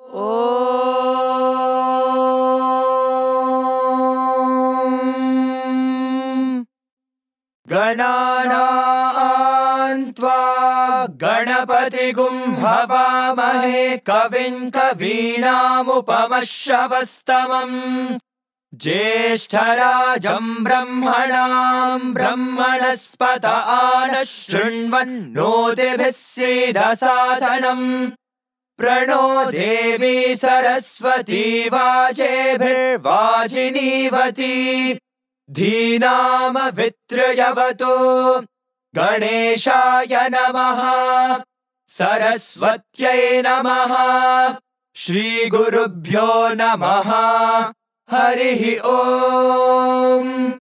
ॐ गणानां त्वा गणपतिगुं हवामहे कविं कवीनामुपमश्रवस्तमम् ज्येष्ठराजं ब्रह्मणां ब्रह्मणस्पत आनः शृण्वन्नोतिभिः सीदसादनम् प्रणो देवी सरस्वती वाजेभिर्वाजिनीवती धीनामवित्रयवतु गणेशाय नमः सरस्वत्यै नमः श्रीगुरुभ्यो नमः हरिः ॐ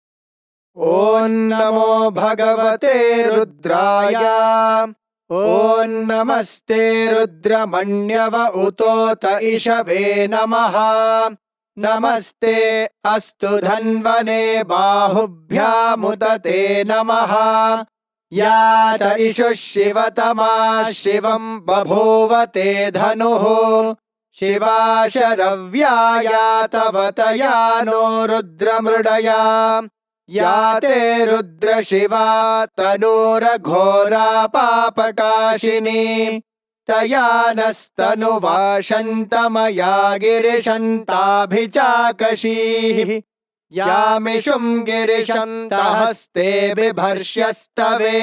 नमो भगवते रुद्राय ॐ नमस्ते रुद्रमण्यव उतोत इषवे नमः नमस्ते अस्तु धन्वने बाहुभ्यामुदते नमः यात इषुः शिवतमा शिवं बभूवते धनुः शिवा शरव्या तवतया नो रुद्रमृडया याते रुद्रशिवा तनूरघोरा पापकाशिनी तया नस्तनुवाशन्तमया गिरिशन्ताभिचाकशीः यामिषुं गिरिशन्तहस्ते बिभर्ष्यस्तवे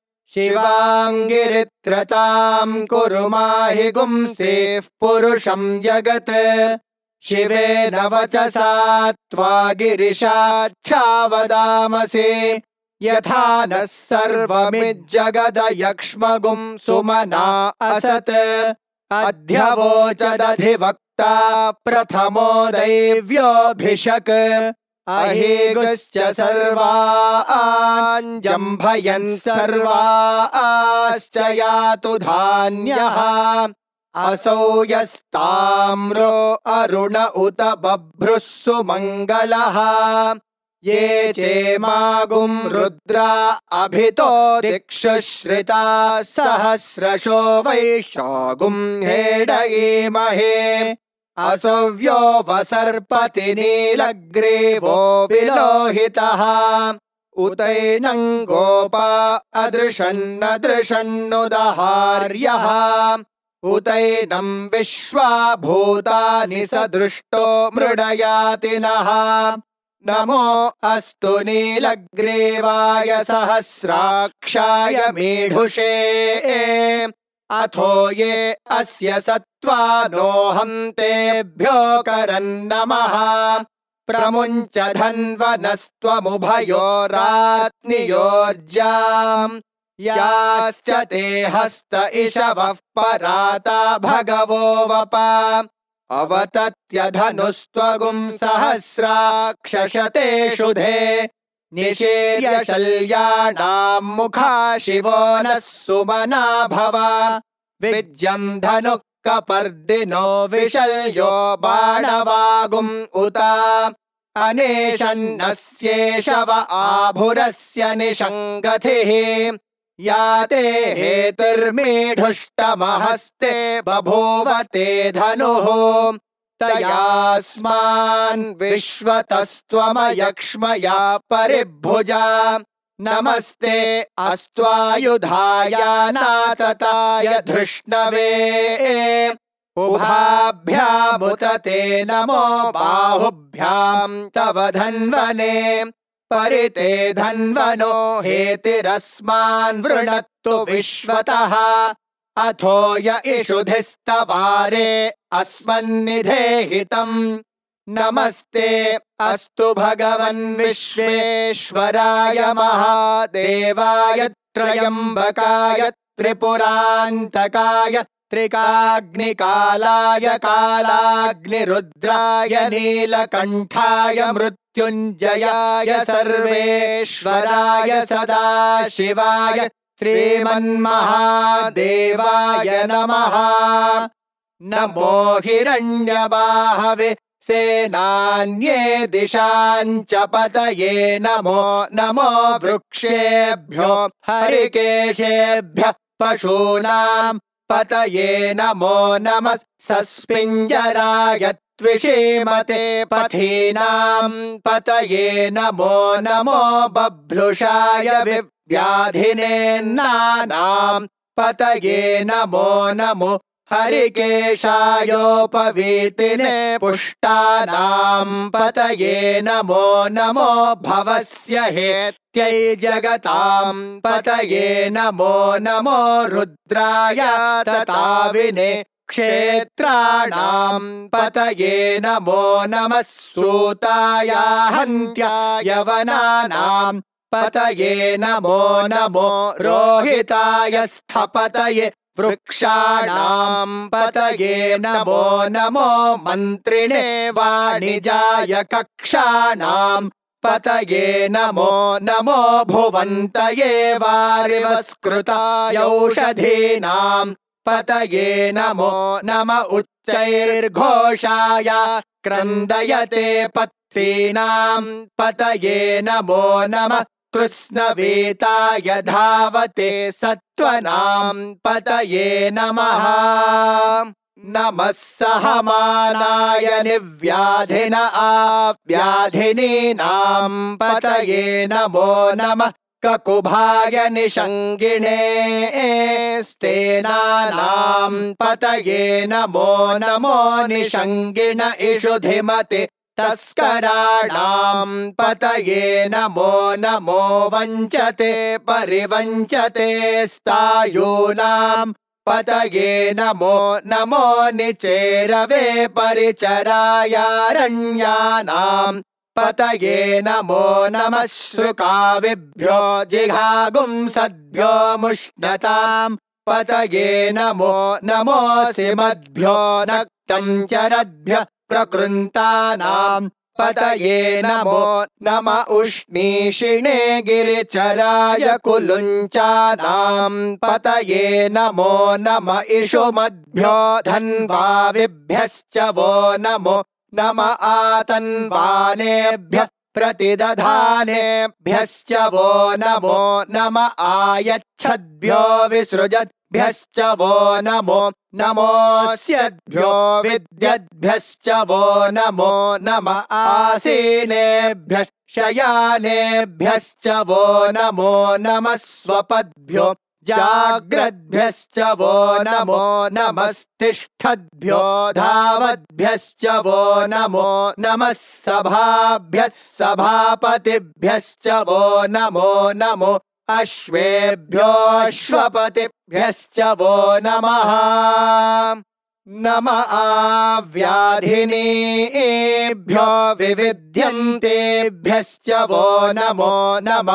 शिवाङ्गिरित्रतां कुरु माहि गुंसेः पुरुषं जगत् शिवेन वचसा त्वा गिरिशाच्छावदामसि यथा नः सर्वमिज्जगदयक्ष्मगुं सुमना असत् अध्यवोचदधिवक्ता प्रथमो दैव्योऽभिषक् अहेगुश्च सर्वाञ्जम्भयन् सर्वाश्च यातु धान्यः असौ यस्ताम्रो अरुण उत बभ्रुः सुमङ्गलः ये चेमागुं रुद्रा अभितो दिक्षु श्रिता सहस्रशो वैशागुं हेडयेमहे असव्यो वसर्पति नीलग्रीवो विलोहितः उतैनं गोपा अदृशन्नदृशन्नुदहार्यः उतैनं विश्वा भूतानि सदृष्टो मृडयातिनः नमो अस्तु नीलग्रीवाय सहस्राक्षाय मीढुषे अथो ये अस्य सत्त्वानो हन्तेभ्यो करन्नमः प्रमुञ्च धन्वनस्त्वमुभयोरात्नियोर्जाम् याश्च ते हस्त इषवः पराता भगवो वपा अवतत्य धनुस्त्वगुं सहस्राक्षशते शुधे निषेर्य शल्याणां मुखा शिवो नः सुमना भव विज्यं धनुः कपर्दिनो विशल्यो बाणवागुम् उत अनेशन्नस्येषव आभुरस्य निषङ्गथिः याते हेतुर्मीढुष्टमहस्ते बभूवते धनुः तयास्मान् विश्वतस्त्वमयक्ष्मया परिभुजा नमस्ते अस्त्वायुधाय नातताय धृष्णवे उभाभ्यामुतते नमो बाहुभ्यां तव धन्वने परिते धन्वनो हेतिरस्मान् वृणत्तु विश्वतः अथो य इषुधिस्तवारे अस्मन्निधेहितम् नमस्ते अस्तु भगवन् विश्वेश्वराय महादेवाय त्र्यम्बकाय त्रिपुरान्तकाय त्रिकाग्निकालाय कालाग्निरुद्राय नीलकण्ठाय मृत्युञ्जयाय सर्वेश्वराय सदाशिवाय श्रीमन्महादेवाय नमः नमो हिरण्यबाहवे सेनान्ये दिशाञ्च पतये नमो नमो वृक्षेभ्यो हरिकेशेभ्यः पशूनां पतये नमो नमः सस्पिञ्जराय त्विषीमते पथीनां पतये नमो नमो बभ्लुषाय व्याधिनेन्नानां पतये नमो नमो हरिकेशायोपवीतिने पुष्टानां पतये नमो नमो भवस्य हेत्यै जगतां पतये नमो नमो रुद्राय तताविने क्षेत्राणां पतये नमो नमः सूताय हन्त्याय वनानां पतये नमो नमो रोहिताय स्थपतये वृक्षाणां पतये नमो नमो मन्त्रिणे वाणिजाय कक्षाणां पतये नमो नमो भुवन्तये वारिवस्कृताय औषधीनां पतये नमो नम उच्चैर्घोषाय क्रन्दयते पत्रीणां पतये नमो नमः कृत्स्नवेताय धावते सत्त्वनां पतये नमः नमः सहमानाय निव्याधिन आव्याधिनीनां पतये नमो नमः ककुभाय निषङ्गिणे स्तेनानां पतये नमो नमो निषङ्गिण इषुधिमते तस्कराणां पतये नमो नमो वञ्चते परिवञ्चते स्तायूनां पतये नमो नमो निचेरवे परिचरायारण्यानां पतये नमो नमः श्रुकाविभ्यो जिघागुंसद्भ्यो मुष्णतां पतये नमो नमोऽसिमद्भ्यो नक्तं चरद्भ्यः प्रकृन्तानां पतये नमो नम उष्णीषिणे गिरिचराय कुलुञ्चानां पतये नमो नम इषुमद्भ्यो धन्वाविभ्यश्च वो नमो नम आतन्वानेभ्यः प्रतिदधानेभ्यश्च वो नमो नम आयच्छद्भ्यो विसृजद्भ्यश्च वो नमो नमोऽस्यद्भ्यो विद्यद्भ्यश्च वो नमो नम आसीनेभ्यः शयानेभ्यश्च वो नमो नमः स्वपद्भ्यो जाग्रद्भ्यश्च वो नमो नमस्तिष्ठद्भ्यो धावद्भ्यश्च वो नमो नमः सभाभ्यः सभापतिभ्यश्च वो नमो नमो अश्वेभ्यो अश्वपतिभ्यश्च वो नमः नम आव्याधिनीभ्यो विविध्यन्तेभ्यश्च वो नमो नम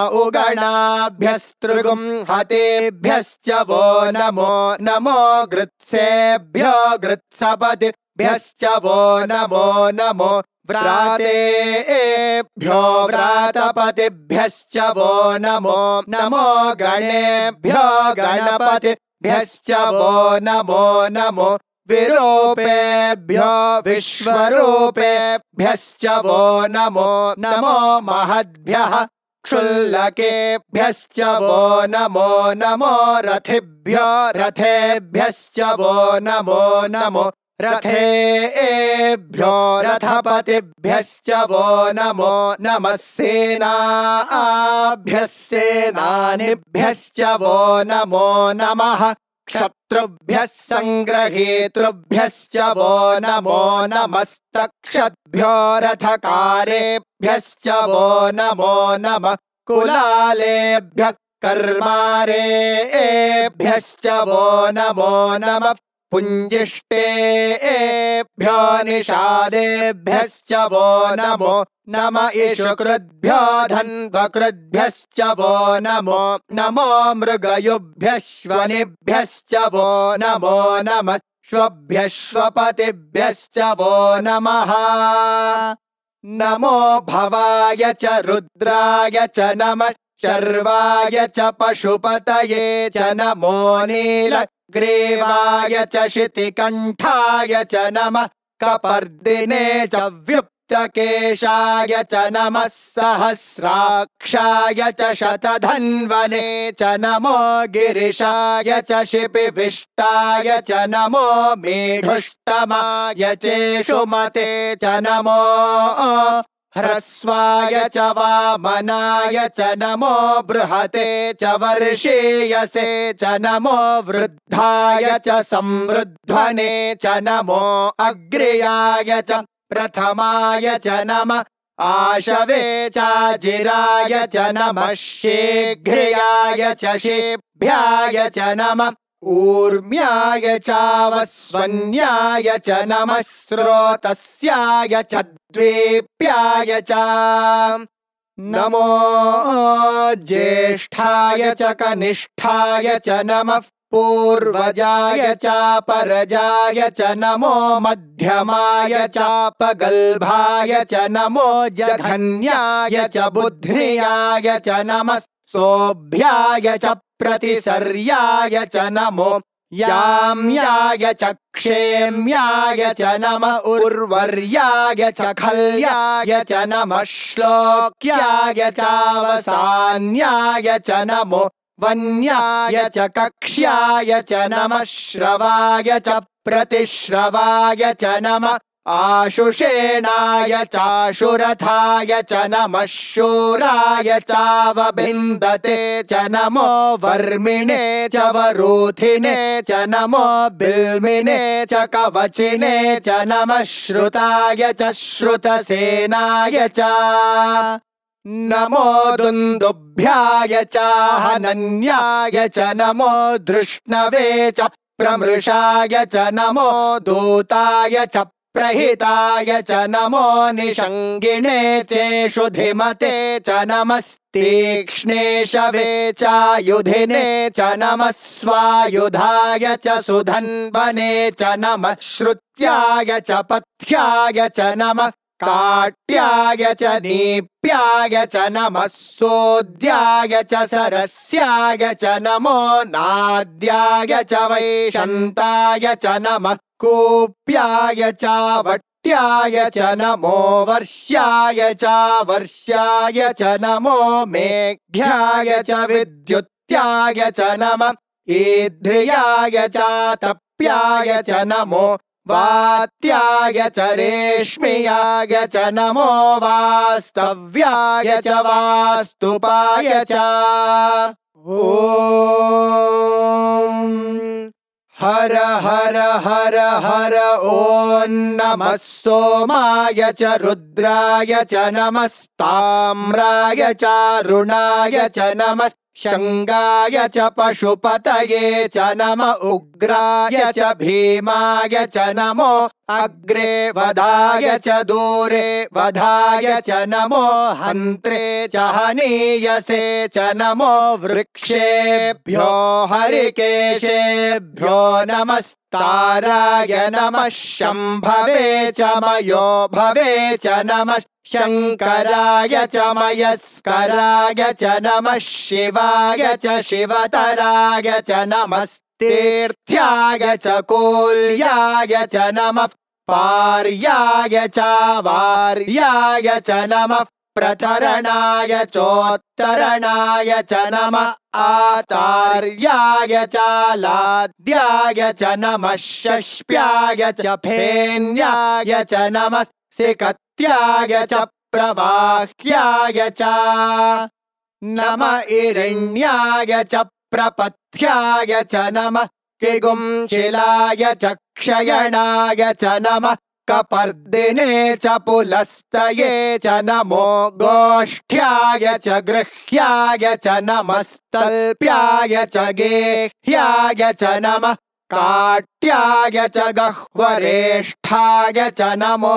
उगणाभ्यस्त्रिगुंहतेभ्यश्च वो नमो नमो गृत्सेभ्यो गृत्सपतिभ्यश्च वो नमो नमो व्रातेभ्यो व्रातपतिभ्यश्च वो नमो नमो गणेभ्यो गणपतिभ्यश्च वो नमो नमो विरूपेभ्यो विश्वरूपेभ्यश्च वो नमो नमो महद्भ्यः क्षुल्लकेभ्यश्च वो नमो नमो रथिभ्यो रथेभ्यश्च वो नमो नमो रथेभ्यो रथपतिभ्यश्च वो नमो नमः सेनाभ्यः सेनानिभ्यश्च वो नमो नमः क्षत्रुभ्यः संग्रहेतृभ्यश्च वो नमो नमस्तक्षद्भ्यो रथकारेभ्यश्च वो नमो नमः कुलालेभ्यः कर्मारेभ्यश्च वो नमो नमः पुञ्जिष्टेभ्यो निषादेभ्यश्च वो नमो नम इषुकृद्भ्यो धन्वकृद्भ्यश्च वो नमो नमो मृगयुभ्यश्वनिभ्यश्च वो नमो नमः श्वभ्यश्वपतिभ्यश्च वो नमः नमो भवाय च रुद्राय च नमः शर्वाय च पशुपतये च नमो नीलग्रीवाय च शितिकण्ठाय च नमः कपर्दिने च सप्तकेशाय च नमः सहस्राक्षाय च शतधन्वने च नमो गिरिशाय च शिपिविष्टाय च नमो मेढुष्टमाय चेषुमते च नमो ह्रस्वाय च वामनाय च नमो बृहते च वर्षीयसे च नमो वृद्धाय च संवृद्धने च नमो अग्र्याय च प्रथमाय च नमः आशवे चाजिराय च नमः शीघ्र्याय च शेभ्याय च नमः ऊर्म्याय चावस्वन्याय च नमः स्रोतस्याय च द्वीप्याय च नमो ज्येष्ठाय च कनिष्ठाय च नमः पूर्वजाय चापरजाय च नमो मध्यमाय चापगल्भाय च नमो जघन्याय च बुद्ध्याय च नमः सोभ्याय च प्रतिसर्याय च नमो याम्याय च क्षेम्याय च नमः उर्वर्याय च खल्याय च नमः श्लोक्याय चावसान्याय च नमो वन्याय च कक्ष्याय च नमः श्रवाय च प्रतिश्रवाय च नमः आशुषेणाय चाशुरथाय च नमः शूराय चावभिन्दते च नमो वर्मिणे च वरूथिने च नमो बिल्मिने च कवचिने च नमः श्रुताय च श्रुतसेनाय च नमो दुन्दुभ्याय च हनन्याय च नमो धृष्णवे च प्रमृषाय च नमो दूताय च प्रहिताय च नमो निषङ्गिणे चेषुधिमते च नमस्तीक्ष्णेशवे चायुधिने च नमः स्वायुधाय च सुधन्वने च नमः श्रुत्याय च पथ्याय च नमः काट्याय च नीप्याय च नमः सोद्याय च सरस्याय च नमो नाद्याय च वैशन्ताय च नमः कूप्याय च वट्याय च नमो वर्ष्याय च वर्ष्याय च नमो मेघ्याय च विद्युत्याय च नमः ईध्र्याय च तप्याय च नमो वात्याय च रेश्म्याय च नमो वास्तव्याय च वास्तुपाय च ॐ हर हर हर हर ॐ नमः सोमाय च रुद्राय च नमस्ताम्राय च रुणाय च नमः शङ्गाय च पशुपतये च नमः उग्राय च भीमाय च नमो अग्रे वधाय च दूरे वधाय च नमो हन्त्रे च हनीयसे च नमो वृक्षेभ्यो हरिकेशेभ्यो नमस्ताराय नमः शम्भवे च मयो भवे च नमः शङ्कराय च मयस्कराय च नमः शिवाय च शिवतराय च नमस्तीर्थ्याय च कूल्याय च नमः पार्याय च वार्याय च नमः प्रतरणाय चोत्तरणाय च नमः आतार्याय च लाद्याय च नमः शष्प्याय च फेन्याय च नमः सिकत्याय च प्रवाह्याय च नमः इरण्याय च प्रपथ्याय च नमः किगुंशिलाय च क्षयणाय च नमः कपर्दिने च पुलस्तये च नमो गोष्ठ्याय च गृह्याय च नमस्तल्प्याय च गेह्याय च नमः काट्याय च गह्वरेष्ठाय च नमो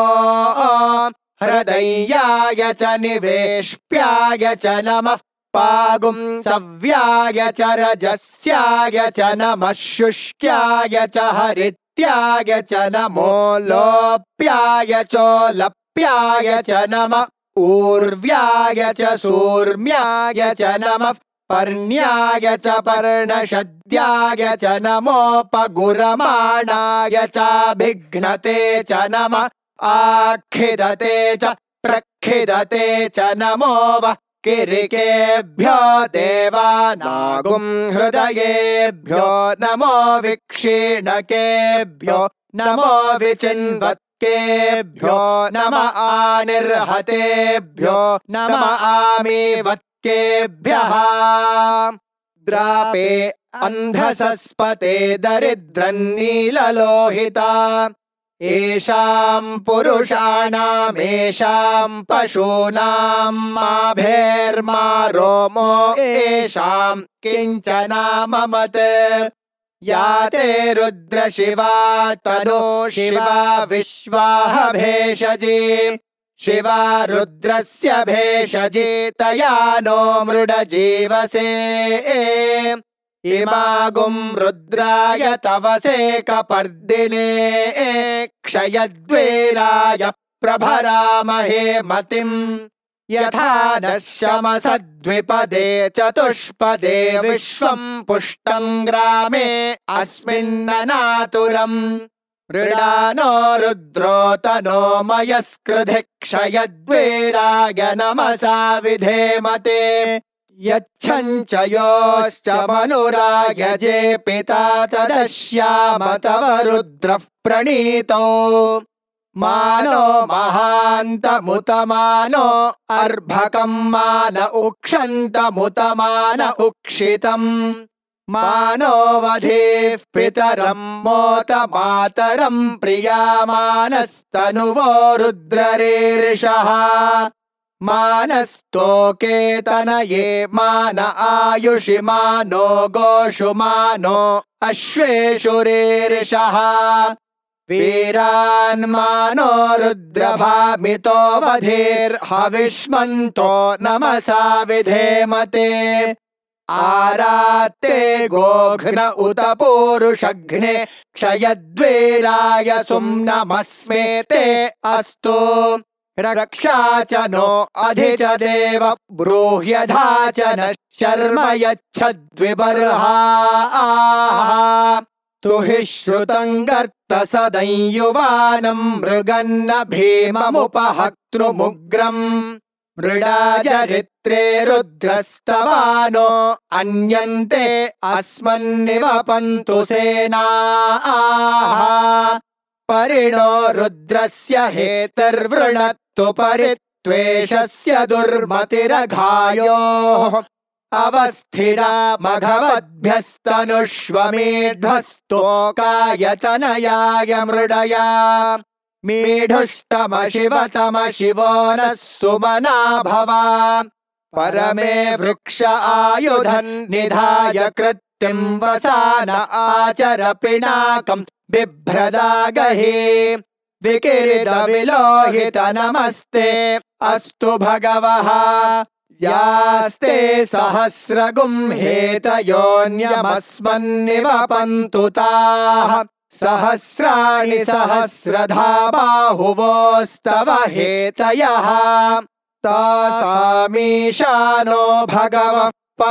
हृदयाय च निवेश्प्याय च नमः पागुंसव्याय च रजस्याय च नमः शुष्क्याय च हरित्याय च नमो लोप्याय चोलप्याय च नमः ऊर्व्याय च सूर्म्याय च नमः पर्ण्याय च पर्णशद्याय च नमोपगुरमाणाय चाभिघ्नते च नमः आखिदते च प्रखिदते च नमो वः किरिकेभ्यो देवानागुं हृदयेभ्यो नमो विक्षीणकेभ्यो नमो विचिन्वत्केभ्यो नम आनिर्हतेभ्यो नम आमीवत्केभ्यः द्रापे अन्धसस्पते दरिद्रन्नीललोहिता येषां पुरुषाणामेषां पशूनां माभेर्मा रोमो येषां किञ्चनाममत् या ते रुद्रशिवा तनो शिवा विश्वाह भेषजी शिवा रुद्रस्य भेषजी तया नो मृडजीवसे इमागुं रुद्राय तवसे कपर्दिने क्षयद्वेराय प्रभरामहे मतिं यथा नः शमसद्विपदे चतुष्पदे विश्वं पुष्टं ग्रामे अस्मिन्ननातुरम् मृडानो रुद्रो तनो मयस्कृधि क्षयद्वेराय नमसा विधेमते यच्छञ्च योश्च मनुरायजे पिता तदश्याम तव रुद्रः प्रणीतो मानो महान्तमुतमानो अर्भकं मान उक्षन्तमुतमान उक्षितम् मानो वधेः पितरं मोत मातरं प्रियामानस्तनुवो रुद्ररीरिषः मानस्तोकेतनये मान आयुषि मानो गोषु मानो अश्वेषु रीरिषः वीरान्मानो रुद्रभामितो वधेर्हविष्मन्तो नमसा विधेमते आरात्ते गोघ्न उत पूरुषघ्ने क्षयद्वेराय सुम्नमस्मेते अस्तु रक्षा च नो अधि च देव ब्रूह्यधा च नः शर्म यच्छद्विबर्हाः तु हि श्रुतं गर्त सदंयुवानं मृगन्न भीममुपहक्तृमुग्रम् मृडाचरित्रे रुद्रस्तवानो अन्यन्ते अस्मन्निवपन्तु सेनाः परिणो रुद्रस्य हेतर्वृणत्तु परित्वेषस्य दुर्मतिरघायोः अवस्थिरा मघवद्भ्यस्तनुष्वमेध्वस्तोकायतनयाय मृडया मीढुष्टम शिवतम शिवो नः सुमना भवा परमे वृक्ष आयुधन् निधाय कृत्तिं वसान आचर पिनाकं बिभ्रदागहि विकिरित विलोहित नमस्ते अस्तु भगवः यास्ते सहस्रगुं हेतयोऽन्यमस्मन्निवपन्तु ताः सहस्राणि सहस्रधा बाहुवोस्तव हेतयः तासामीशानो भगवः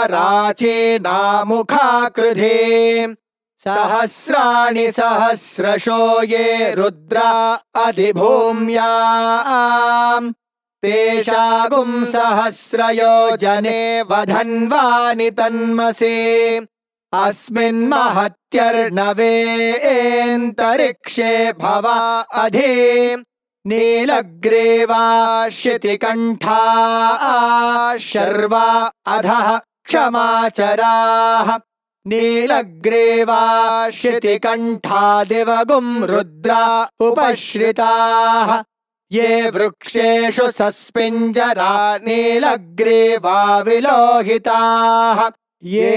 पराचीनामुखाकृधि सहस्राणि सहस्रशो ये रुद्रा अधिभूम्याम् तेषागुं सहस्रयोजने वधन्वानि तन्मसि अस्मिन्महत्यर्णवेऽन्तरिक्षे भवा अधि नीलग्रीवा शितिकण्ठा शर्वा अधः क्षमाचराः नीलग्रीवा शितिकण्ठा दिवगुं रुद्रा उपश्रिताः ये वृक्षेषु सस्पिञ्जरा नीलग्रीवा विलोहिताः ये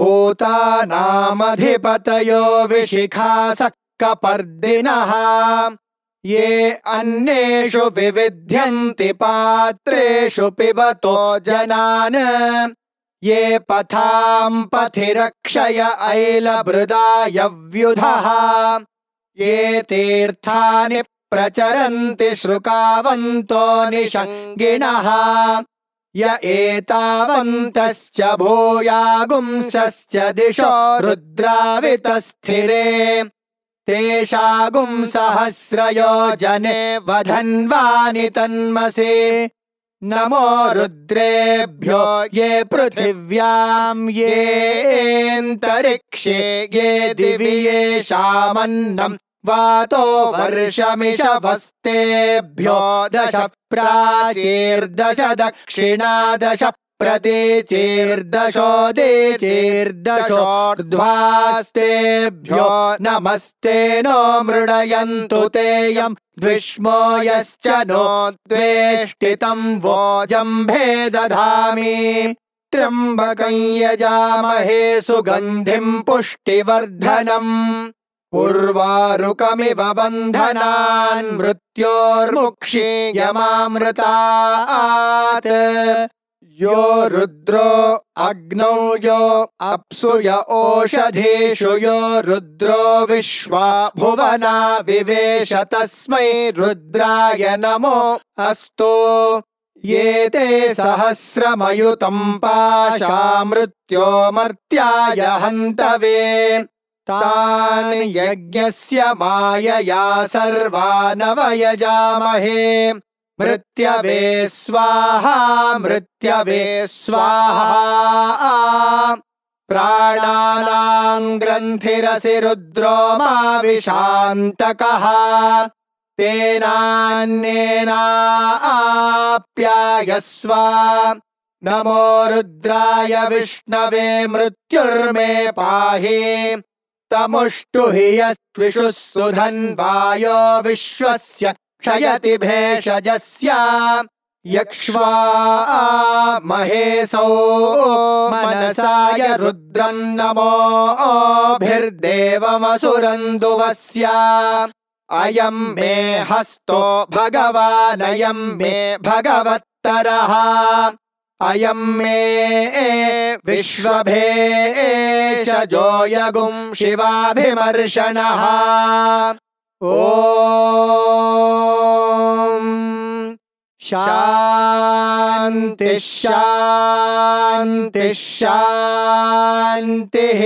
भूतानामधिपतयो विशिखासः कपर्दिनः ये अन्येषु विविध्यन्ति पात्रेषु पिबतो जनान् ये पथां पथि रक्षय ऐलभृदायव्युधः ये तीर्थानि प्रचरन्ति श्रुकावन्तो निषङ्गिणः य एतावन्तश्च भूयागुंसश्च दिशो रुद्रावितस्थिरे तेषागुं सहस्रयोजने वधन्वानि तन्मसे नमो रुद्रेभ्यो ये पृथिव्यां येऽन्तरिक्षे ये दिवि येषामन्नं वातो वर्षमिषवस्तेभ्यो 10 प्राचीर्दश दक्षिणादश प्रतीचीर्दशोदीचीर्दशोर्ध्वास्तेभ्यो नमस्ते नो मृडयन्तु तेयं द्विष्मो यश्च नो द्वेष्टितं वोजम्भे दधामि त्र्यम्बकं यजामहे सुगन्धिं पुष्टिवर्धनम् उर्वारुकमिव बन्धनान् मृत्योर्मुक्षीयमामृतात् यो रुद्रो अग्नौ यो अप्सु य ओषधीषु यो रुद्रो विश्वा भुवना विवेश तस्मै रुद्राय नमो अस्तु ये ते सहस्रमयुतं पाशा मृत्योमर्त्याय हन्तवे तान् यज्ञस्य मायया सर्वानवयजामहे मृत्यवे स्वाहा मृत्यवे स्वाहा प्राणानां ग्रन्थिरसि रुद्रो मा विशान्तकः तेनान्येनाप्यायस्व नमो रुद्राय विष्णवे मृत्युर्मे पाहि तमुष्टुहि यस्त्विषुः सुधन्वायो विश्वस्य क्षयति भेषजस्य यक्ष्वा महेशौ मनसाय रुद्रं नमोभिर्देवमसुरन्दुवस्य अयं मे हस्तो भगवानयं मे भगवत्तरः अयं मे विश्वभेषजो यगुं शिवाभिमर्शनः ॐ शान्ति शान्ति शान्तिः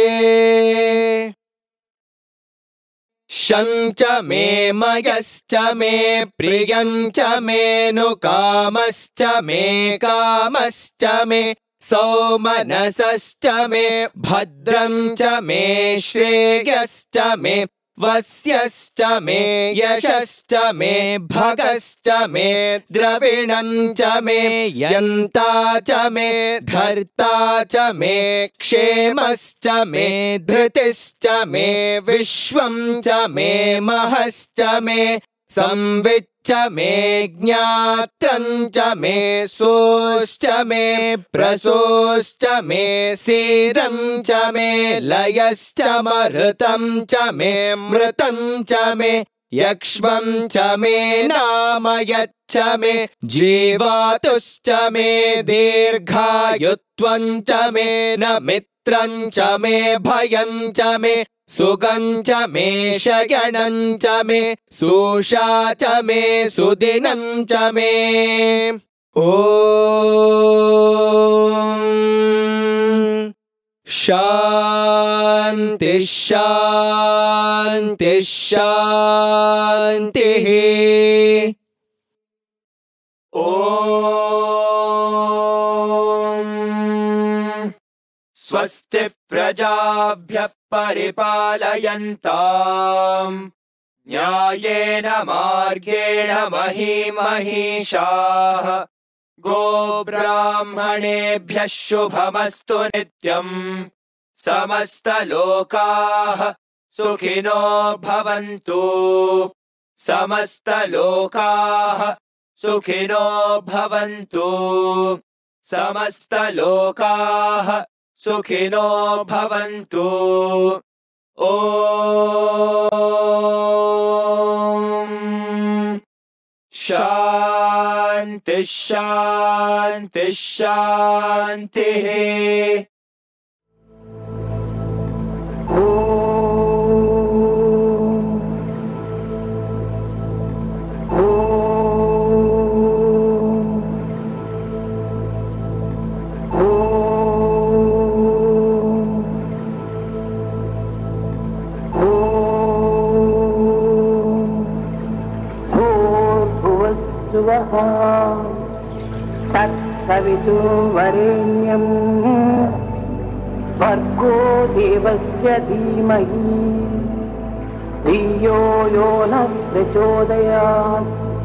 शञ्च मे मयश्च मे प्रियञ्च मेऽनुकामश्च मे कामश्च मे सौमनसश्च मे भद्रं च मे श्रेयश्च मे वस्यश्च मे यशश्च मे भगश्च मे द्रविणं च मे यन्ता च मे धर्ता च मे क्षेमश्च मे धृतिश्च मे विश्वं च मे महश्च मे संविच्च मे ज्ञात्रं च मे सोश्च मे प्रसोश्च मे सीरं च मे लयश्च मरुतं च मे मृतं च मे यक्ष्मं च मे नामयच्च मे जीवातुश्च मे दीर्घायुत्वं च मे न मित्रं च मे भयं च मे सुगं च मे शयनं च मे सुषा च मे सुदिनं च मे ॐ शान्ति शान्ति शान्तिः ॐ स्वस्ति प्रजाभ्यः परिपालयन्ताम् न्यायेन मार्गेण महीमहीषाः गोब्राह्मणेभ्यः शुभमस्तु नित्यम् समस्तलोकाः सुखिनो भवन्तु समस्तलोकाः सुखिनो भवन्तु समस्तलोकाः सुखिनो भवन्तु ॐ शान्ति शान्ति शान्तिः भूर्भुवस्सुवः तत्सवितुर्वरेण्यं भर्गो देवस्य धीमहि धियो यो नः प्रचोदयात्।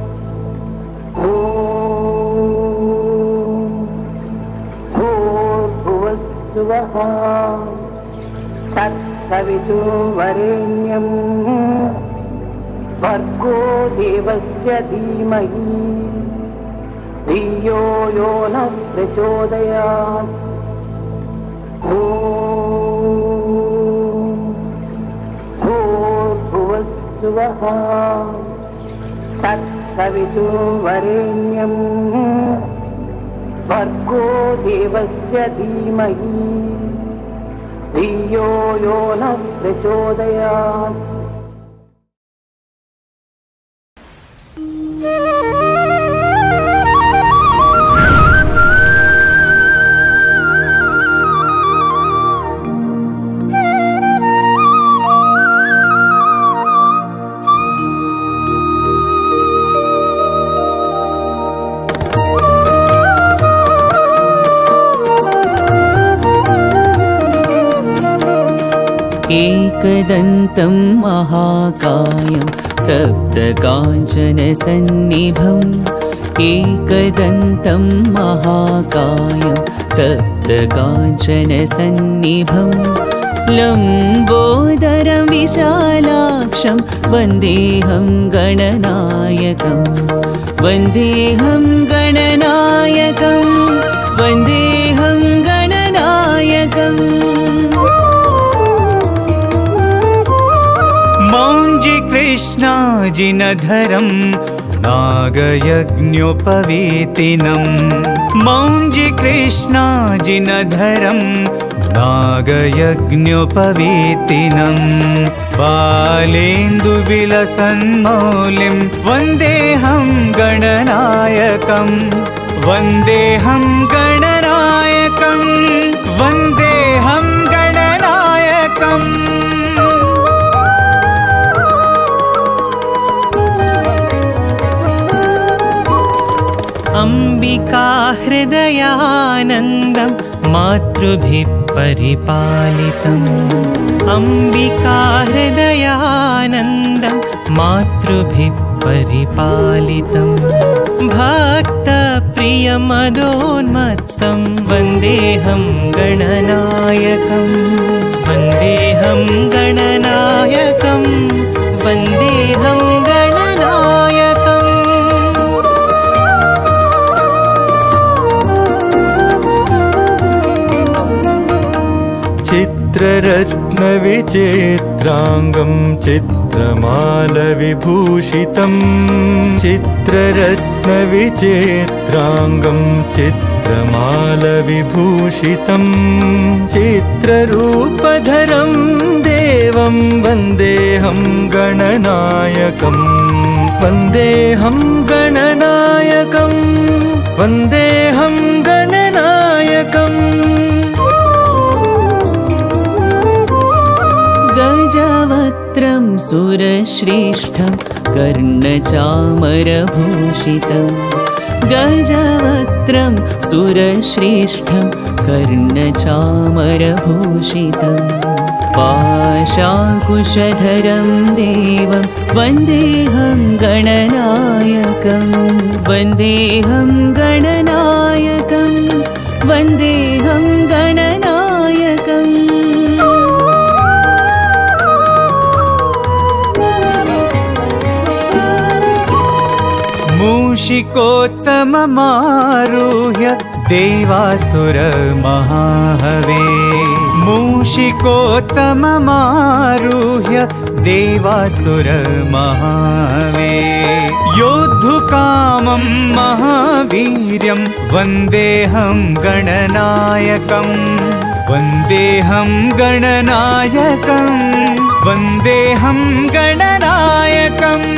भूर्भुवस्सुवः तत्सवितुर्वरेण्यं भर्गो देवस्य धीमहि धियो यो नः प्रचोदयात्। भूर्भुवस्सुवः तत्सवितुर्वरेण्यं भर्गो देवस्य धीमहि धियो यो नः प्रचोदयात्। एकदन्तं महाकायं तप्तकाञ्चनसन्निभम् एकदन्तं महाकायं तप्तकाञ्चनसन्निभं लम्बोदरं विशालाक्षं वन्देऽहं गणनायकं वन्देऽहं गणनायकं वन्देऽहं गणनायकम्। मौञ्जि कृष्णाजिनधरं नागयज्ञोपवीतिनं मौञ्जि कृष्णाजिनधरं नागयज्ञोपवीतिनं बालेन्दुविलसन्मौलिं वन्देऽहं गणनायकं वन्देऽहं गणनायकं वन्देऽहं गणनायकम्। अम्बिका हृदयानन्दं मातृभिः परिपालितम् अम्बिका हृदयानन्दं मातृभिः परिपालितं भक्तप्रियमदोन्मत्तं वन्देऽहं गणनायकं वन्देऽहं गणनायकं वन्देऽहं गणनायकम्। चित्ररत्नविचित्राङ्गं चित्रमालविभूषितं चित्ररत्नविचित्राङ्गं चित्रमालविभूषितं चित्ररूपधरं देवं वन्देऽहं गणनायकं वन्देऽहं गणनायकं वन्देऽहं गणनायकम्। गजवक्त्रं सुरश्रेष्ठं कर्णचामरभूषितं गजवक्त्रं सुरश्रेष्ठं कर्णचामरभूषितं पाशाङ्कुशधरं देवं वन्देऽहं गणनायकं वन्देऽहं गणनायकं वन्देऽहं गणनायकम्। मूषिकोत्तममारुह्य देवासुरमहाहवे मूषिकोत्तममारुह्य देवासुरमहाहवे योद्धुकामं महावीर्यं वन्देऽहं गणनायकं वन्देऽहं गणनायकं वन्देऽहं गणनायकम्।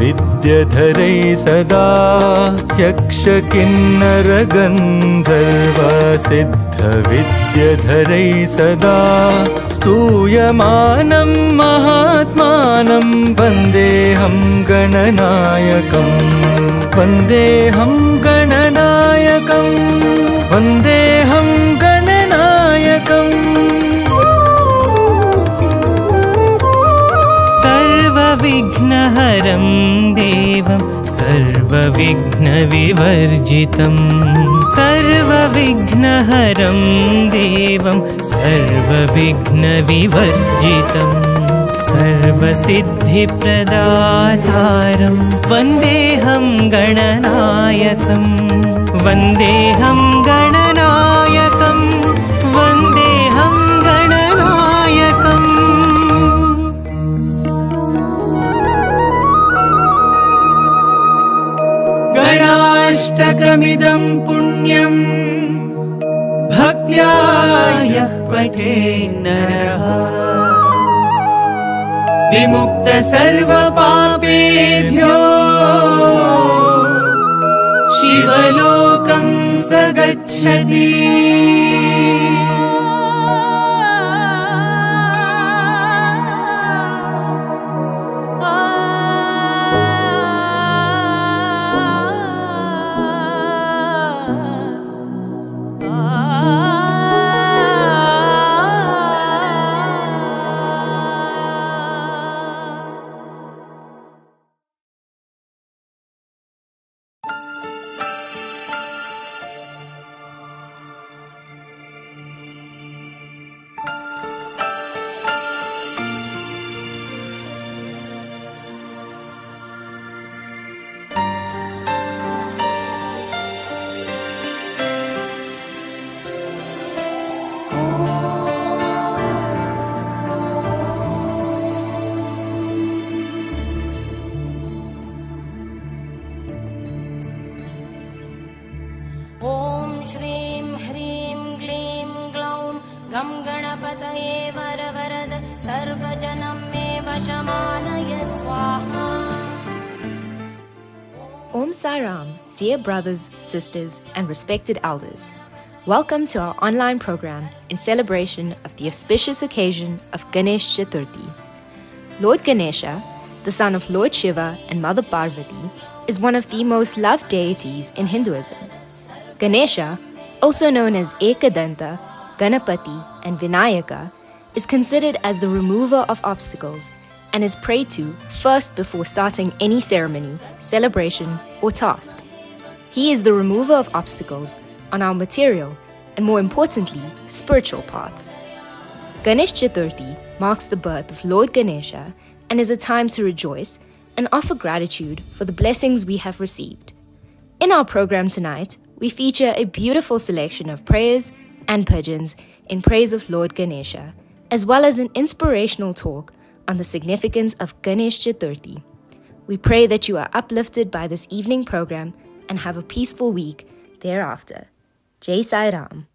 यक्षकिन्नरगन्धर्वसिद्धविद्यधरैः सदा यक्षकिन्नरगन्धर्वसिद्धविद्यधरैः सर्वसिद्धविद्यधरै सदा स्तूयमानं महात्मानं वन्देऽहं गणनायकं वन्देऽहं गणनायकं वन्देऽहं गणनायकम् सर्वविघ्नहरं देवं सर्वविघ्नविवर्जितं सर्वविघ्नहरं देवं सर्वविघ्नविवर्जितं सर्वसिद्धिप्रदातारं वन्देऽहं गणनायकं वन्देऽहं गणनायकं वन्देऽहं गणनायकम् गणाष्टकमिदं पुण्यं भक्त्या यः पठेन्नरः विमुक्तः सर्वपापेभ्यो शिवलोकं स गच्छति गं गणपतये वरवरद सर्वजनं मे वशमानय स्वाहा. Om Saram, dear brothers, sisters, and respected elders. Welcome to our online program in celebration of the auspicious occasion of Ganesha Chaturthi. Lord Ganesha, the son of Lord Shiva and Mother Parvati, is one of the most loved deities in Hinduism. Ganesha, also known as Ekadanta, Ganapati, and Vinayaka, is considered as the remover of obstacles and is prayed to first before starting any ceremony, celebration, or task. He is the remover of obstacles on our material and, more importantly, spiritual paths. Ganesh Chaturthi marks the birth of Lord Ganesha and is a time to rejoice and offer gratitude for the blessings we have received. In our program tonight, we feature a beautiful selection of prayers and bhajans in praise of Lord Ganesha, as well as an inspirational talk on the significance of Ganesh Chaturthi. We pray that you are uplifted by this evening program and have a peaceful week thereafter. Jai Sai Ram.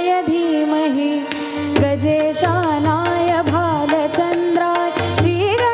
गजेशानाय भालचन्द्राय श्री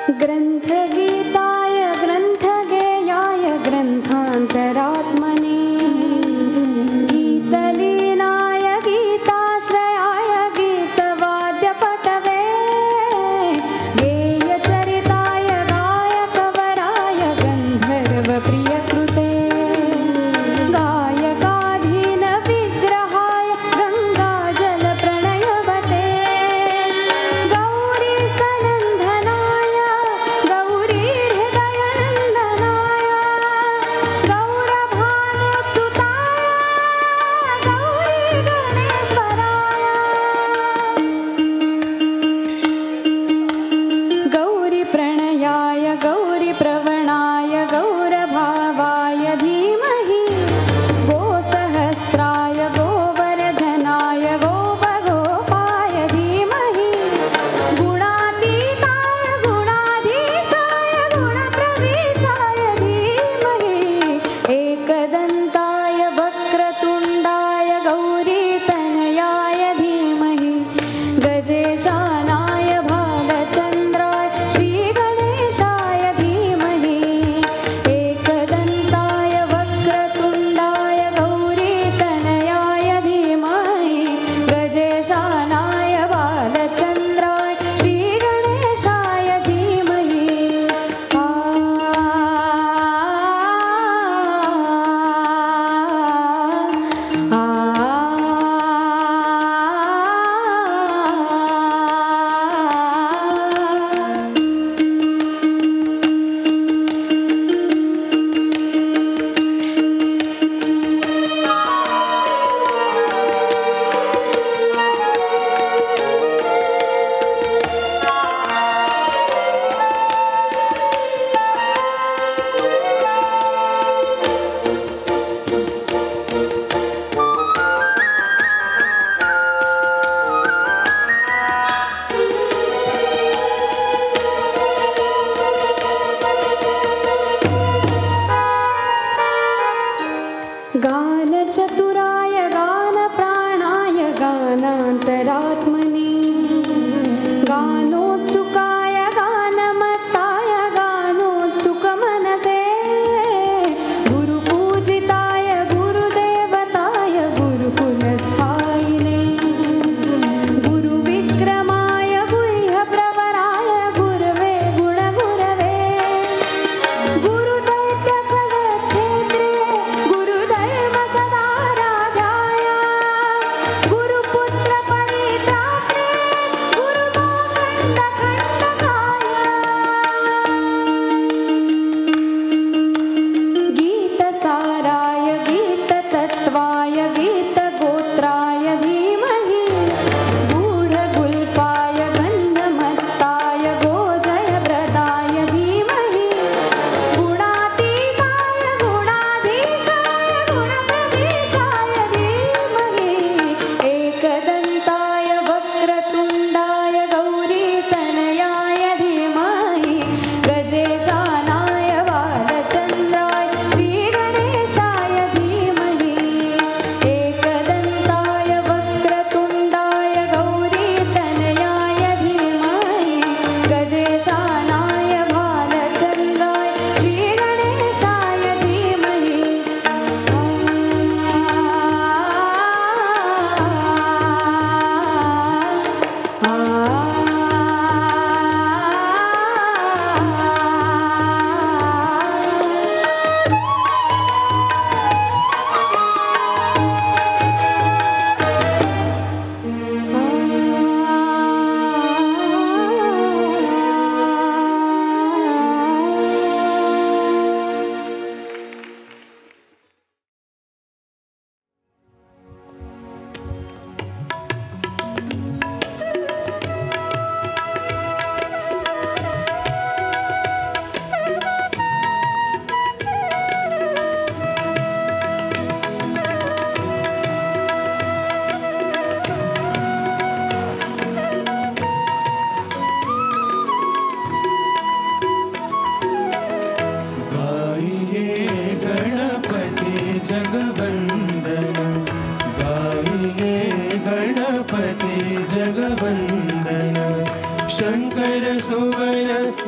ग्रन्थगीताय ग्रन्थगेयाय ग्रन्थान्तरात्मने गीतलीनाय गीताश्रयाय गीतवाद्यपटवे गेयचरिताय गायकवराय गन्धर्वप्रियकृते गायकाधीनविग्रहाय गङ्गाजलप्रणयवते गौरीस्तनन्दनाय गौरी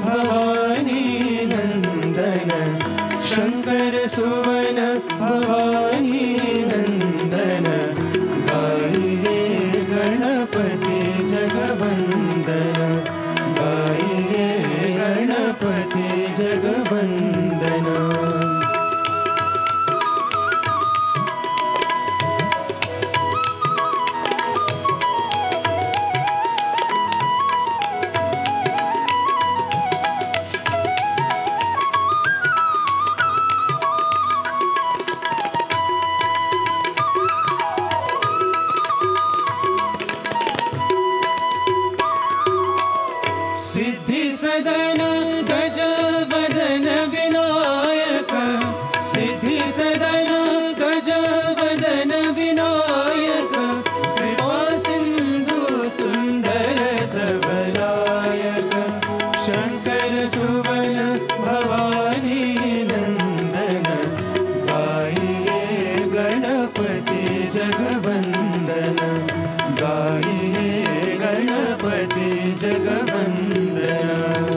भवानी नंदन शंकर सुवन भवानी नंदन गाइए गणपति जगवंदन गाइए गणपति जगवंदन सिद्धि सदन गज वदन विनायक सिद्धि सदन गज वदन विनायक कृपा सिंधु सुंदर सबलायक शंकर सुवन भवानी नंदन गाइए गणपति जगवंदन गाइए गणपति जगवंदन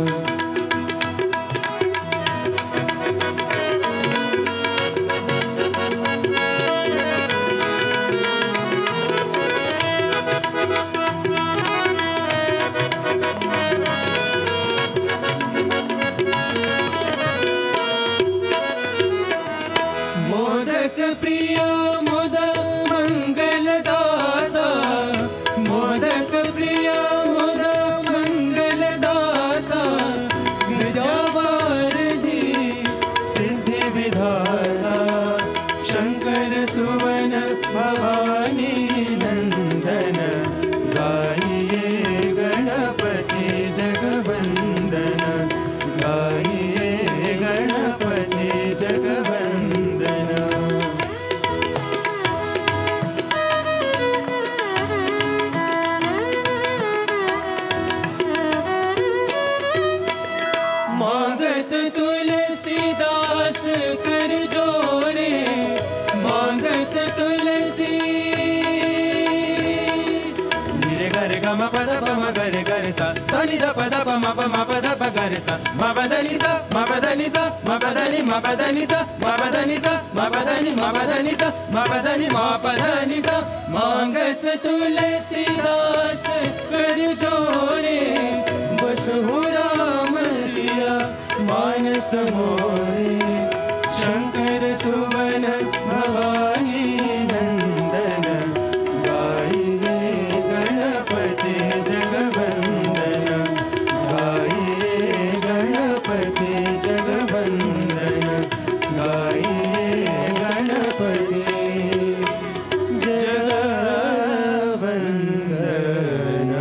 मोदक प्रिय मुद मंगलदाता मोदक प्रिय मुद मंगलदाता विद्यावारिधि सिद्धि विधाता शंकर सुवन भवानी नंदन गाइए गणपति जगवंदन गाइए गणपति जगवंदन मांगत तुलसीदास कर जोरे मांगत तुलसी निरे गर गम पद पम गर गर सा सनि द पद पम पम पद प गर सा म पदनि सा म पदनि सा म पदनि म पदनि सा म पदनि सा म पदनि म पदनि सा म पदनि म पदनि सा मांगत तुलसीदास कर जोरे बसहु राम सिया मानस मोरे शंकर सुवन भवानी नंदन गाइए गणपति जगवंदन गाइए गणपति जगवंदन गाइए गणपति जगवंदन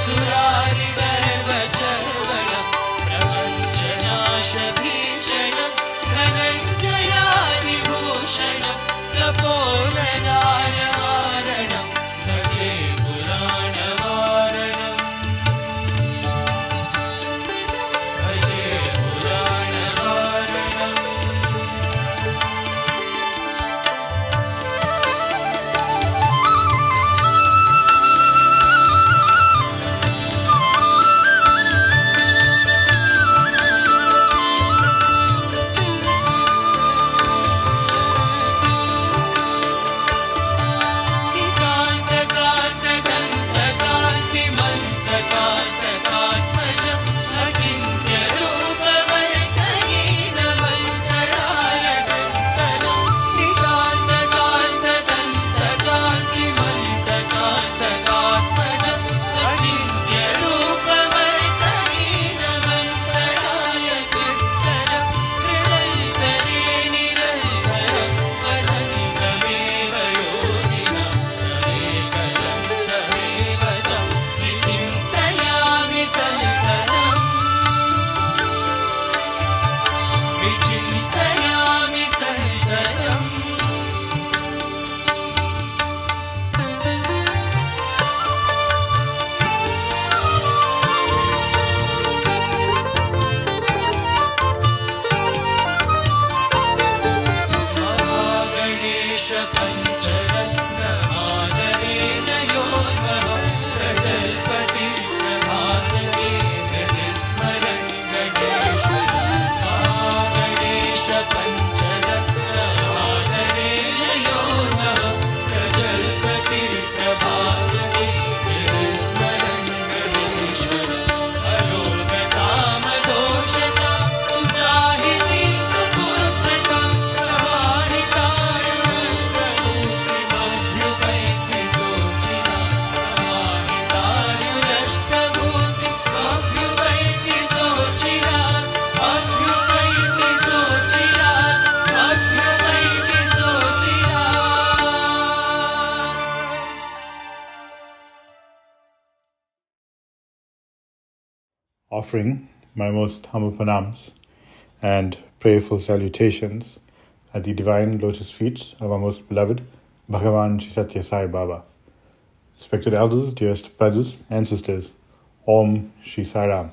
सुरारिगर्वचर्वणं प्रपञ्चनाशभीषणं धनञ्जयादिभूषणं तपोनदानवारणं भजे पुराणवारणम् भजे पुराणवारणम् Offering my most humble pranams and prayerful salutations at the divine lotus feet of our most beloved Bhagavan Sri Sathya Sai Baba. Respected elders, dearest brothers and sisters, Om Shri Sai Ram.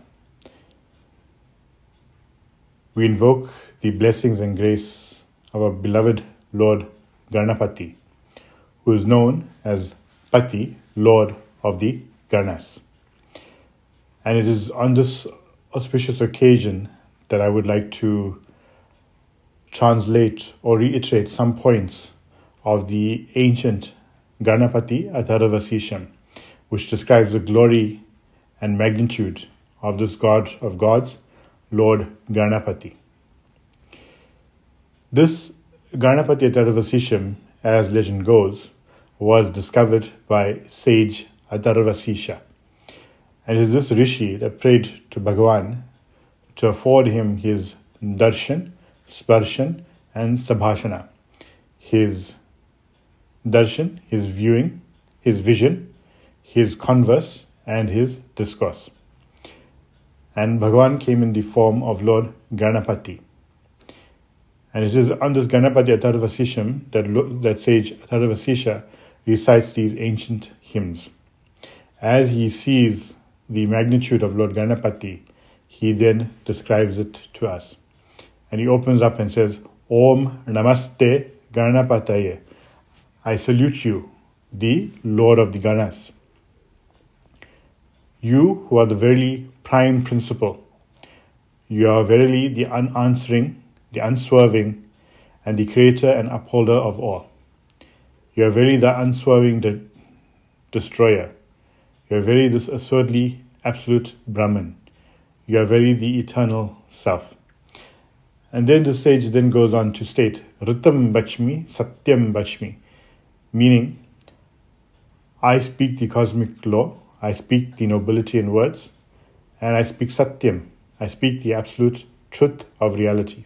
We invoke the blessings and grace of our beloved Lord Ganapati, who is known as Pati, Lord of the Ganas. And it is on this auspicious occasion that I would like to translate or reiterate some points of the ancient Ganapati Atharvasisham, which describes the glory and magnitude of this God of gods, Lord Ganapati. This Ganapati Atharvasisham, as legend goes, was discovered by sage Atharvasisha. And it is this rishi that prayed to Bhagavan to afford him his darshan, sparshan, and sabhashana. His darshan, his viewing, his vision, his converse, and his discourse. And Bhagavan came in the form of Lord Ganapati. And it is on this Ganapati Atharvasisham that sage Atharvasisha recites these ancient hymns. As he sees the magnitude of Lord Ganapati, he then describes it to us. And he opens up and says, Om Namaste Ganapataye. I salute you, the Lord of the Ganas. You who are the very prime principle. You are verily the unanswering, the unswerving, and the creator and upholder of all. You are verily the unswerving destroyer. You are very this assuredly absolute Brahman. You are very the eternal self. And then the sage then goes on to state, Ritam Bachmi, Satyam Bachmi, meaning, I speak the cosmic law, I speak the nobility in words, and I speak Satyam, I speak the absolute truth of reality.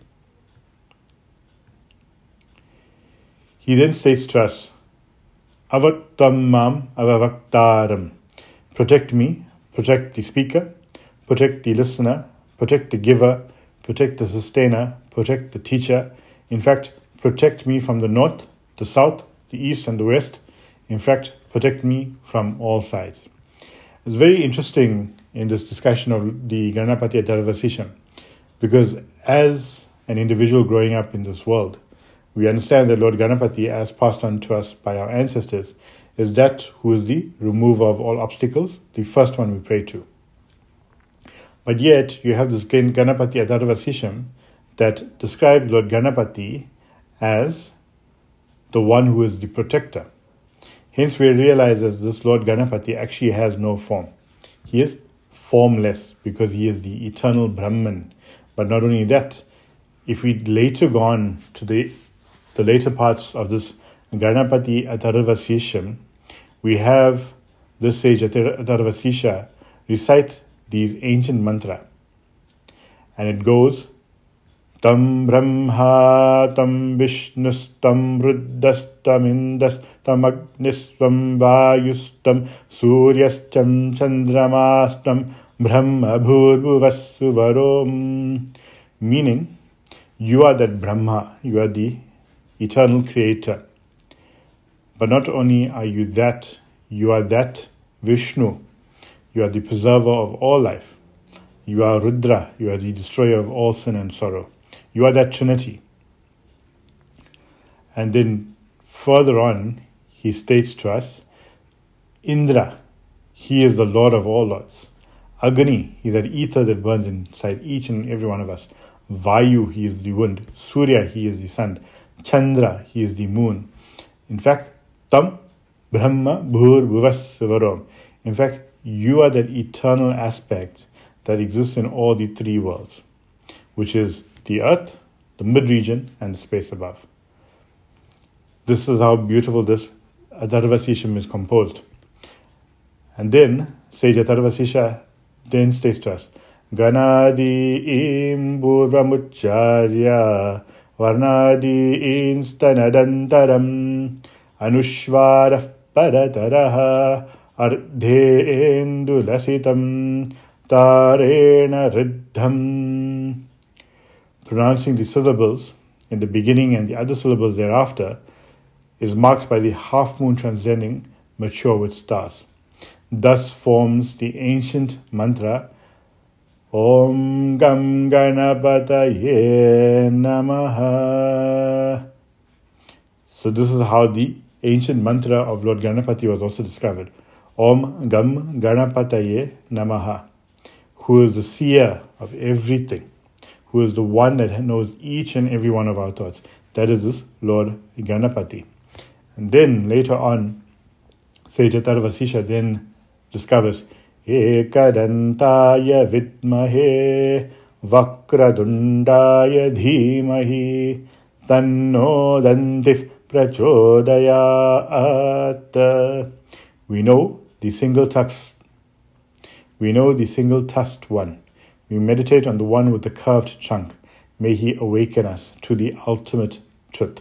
He then states to us, Avaktam Mam Avavaktaram, protect me, protect the speaker, protect the listener, protect the giver, protect the sustainer, protect the teacher. In fact, protect me from the north, the south, the east and the west. In fact, protect me from all sides. It's very interesting in this discussion of the Ganapati Atharvasisham, because as an individual growing up in this world, we understand that Lord Ganapati, as passed on to us by our ancestors, is that who is the remover of all obstacles, the first one we pray to. But yet, you have this Ganapati Atharvasisham that describes Lord Ganapati as the one who is the protector. Hence, we realize that this Lord Ganapati actually has no form. He is formless because he is the eternal Brahman. But not only that, if we later go on to the later parts of this Ganapati Atharvasisham, we have this sage Atharvasisha recite these ancient mantra. And it goes, Tam Brahma, Tam Vishnus, Tam Ruddhas, Tam Indas, Tam Agnis, Tam Vayus, Tam Suryas, Tam Chandramas, Tam Brahma Bhurvas Suvarom. Meaning, you are that Brahma, you are the eternal creator. But not only are you that Vishnu, you are the preserver of all life. You are Rudra, you are the destroyer of all sin and sorrow. You are that Trinity. And then further on, he states to us, Indra, he is the Lord of all lords. Agni, he is that ether that burns inside each and every one of us. Vayu, he is the wind. Surya, he is the sun. Chandra, he is the moon. In fact, Tam Brahma Bhur Bhuvas Varom. In fact, you are that eternal aspect that exists in all the three worlds, which is the earth, the mid-region, and the space above. This is how beautiful this Atharvasisham is composed. And then, Sage Atharvasisha then states to us, Ganadi im Burvamucharya Varnadi instanadantaram Anushvarah parataraha Ardhendulasitam Tarena Riddham. Pronouncing the syllables in the beginning and the other syllables thereafter is marked by the half moon transcending, mature with stars. Thus forms the ancient mantra Om Gam Ganapataye Namaha. So this is how the ancient mantra of Lord Ganapati was also discovered. Om Gam Ganapataye Namaha, who is the seer of everything, who is the one that knows each and every one of our thoughts. That is this Lord Ganapati. And then later on, Sage Atharvasisha then discovers Ekadantaya Vidmahe Vakradundaya Dhimahi Tanno Dantif Prachodayat. We know the single tusked one. We meditate on the one with the curved trunk. May he awaken us to the ultimate truth.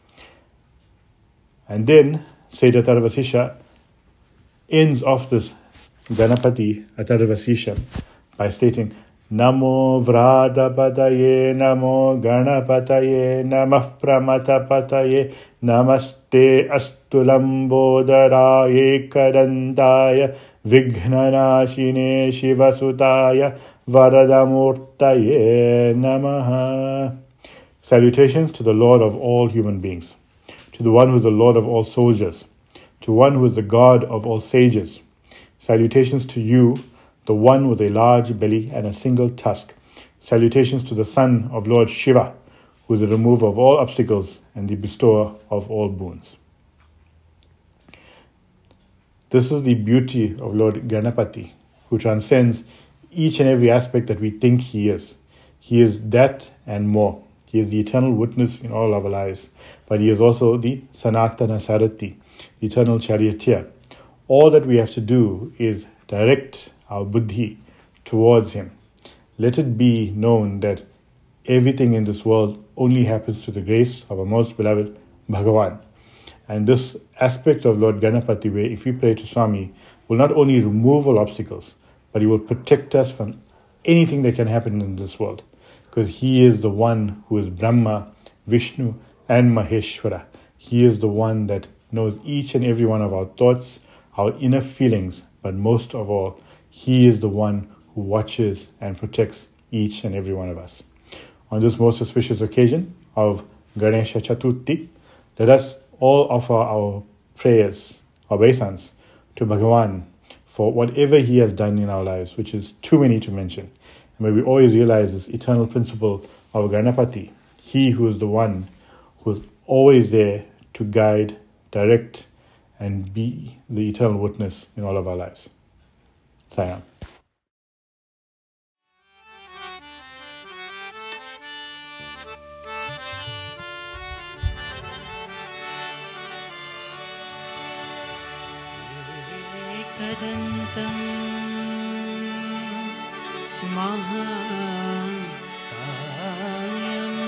And then Sage Atharvasisha ends off this Ganapati Atharvasisham by stating Namo Vradapataye Namo Ganapataye Namah Pramatapataye Namaste Astulambodaraye Kadantaya Vignanashine Shivasutaya Varadamurtaye Namaha. Salutations to the Lord of all human beings, to the one who is the Lord of all soldiers, to one who is the God of all sages. Salutations to you, the one with a large belly and a single tusk. Salutations to the son of Lord Shiva, who is the remover of all obstacles and the bestower of all boons. This is the beauty of Lord Ganapati, who transcends each and every aspect that we think he is. He is that and more. He is the eternal witness in all our lives, but he is also the Sanatana Sarathi, the eternal charioteer. All that we have to do is direct our buddhi towards him. Let it be known that everything in this world only happens to the grace of our most beloved Bhagavan. And this aspect of Lord Ganapati, where if we pray to Swami, will not only remove all obstacles, but He will protect us from anything that can happen in this world, because He is the one who is Brahma, Vishnu, and Maheshwara. He is the one that knows each and every one of our thoughts, our inner feelings, but most of all, He is the one who watches and protects each and every one of us. On this most auspicious occasion of Ganesha Chaturthi, let us all offer our prayers, obeisance, to Bhagavan for whatever He has done in our lives, which is too many to mention. And may we always realize this eternal principle of Ganapati, He who is the one who is always there to guide, direct, and be the eternal witness in all of our lives. Sayam. एकदन्तं महाकायं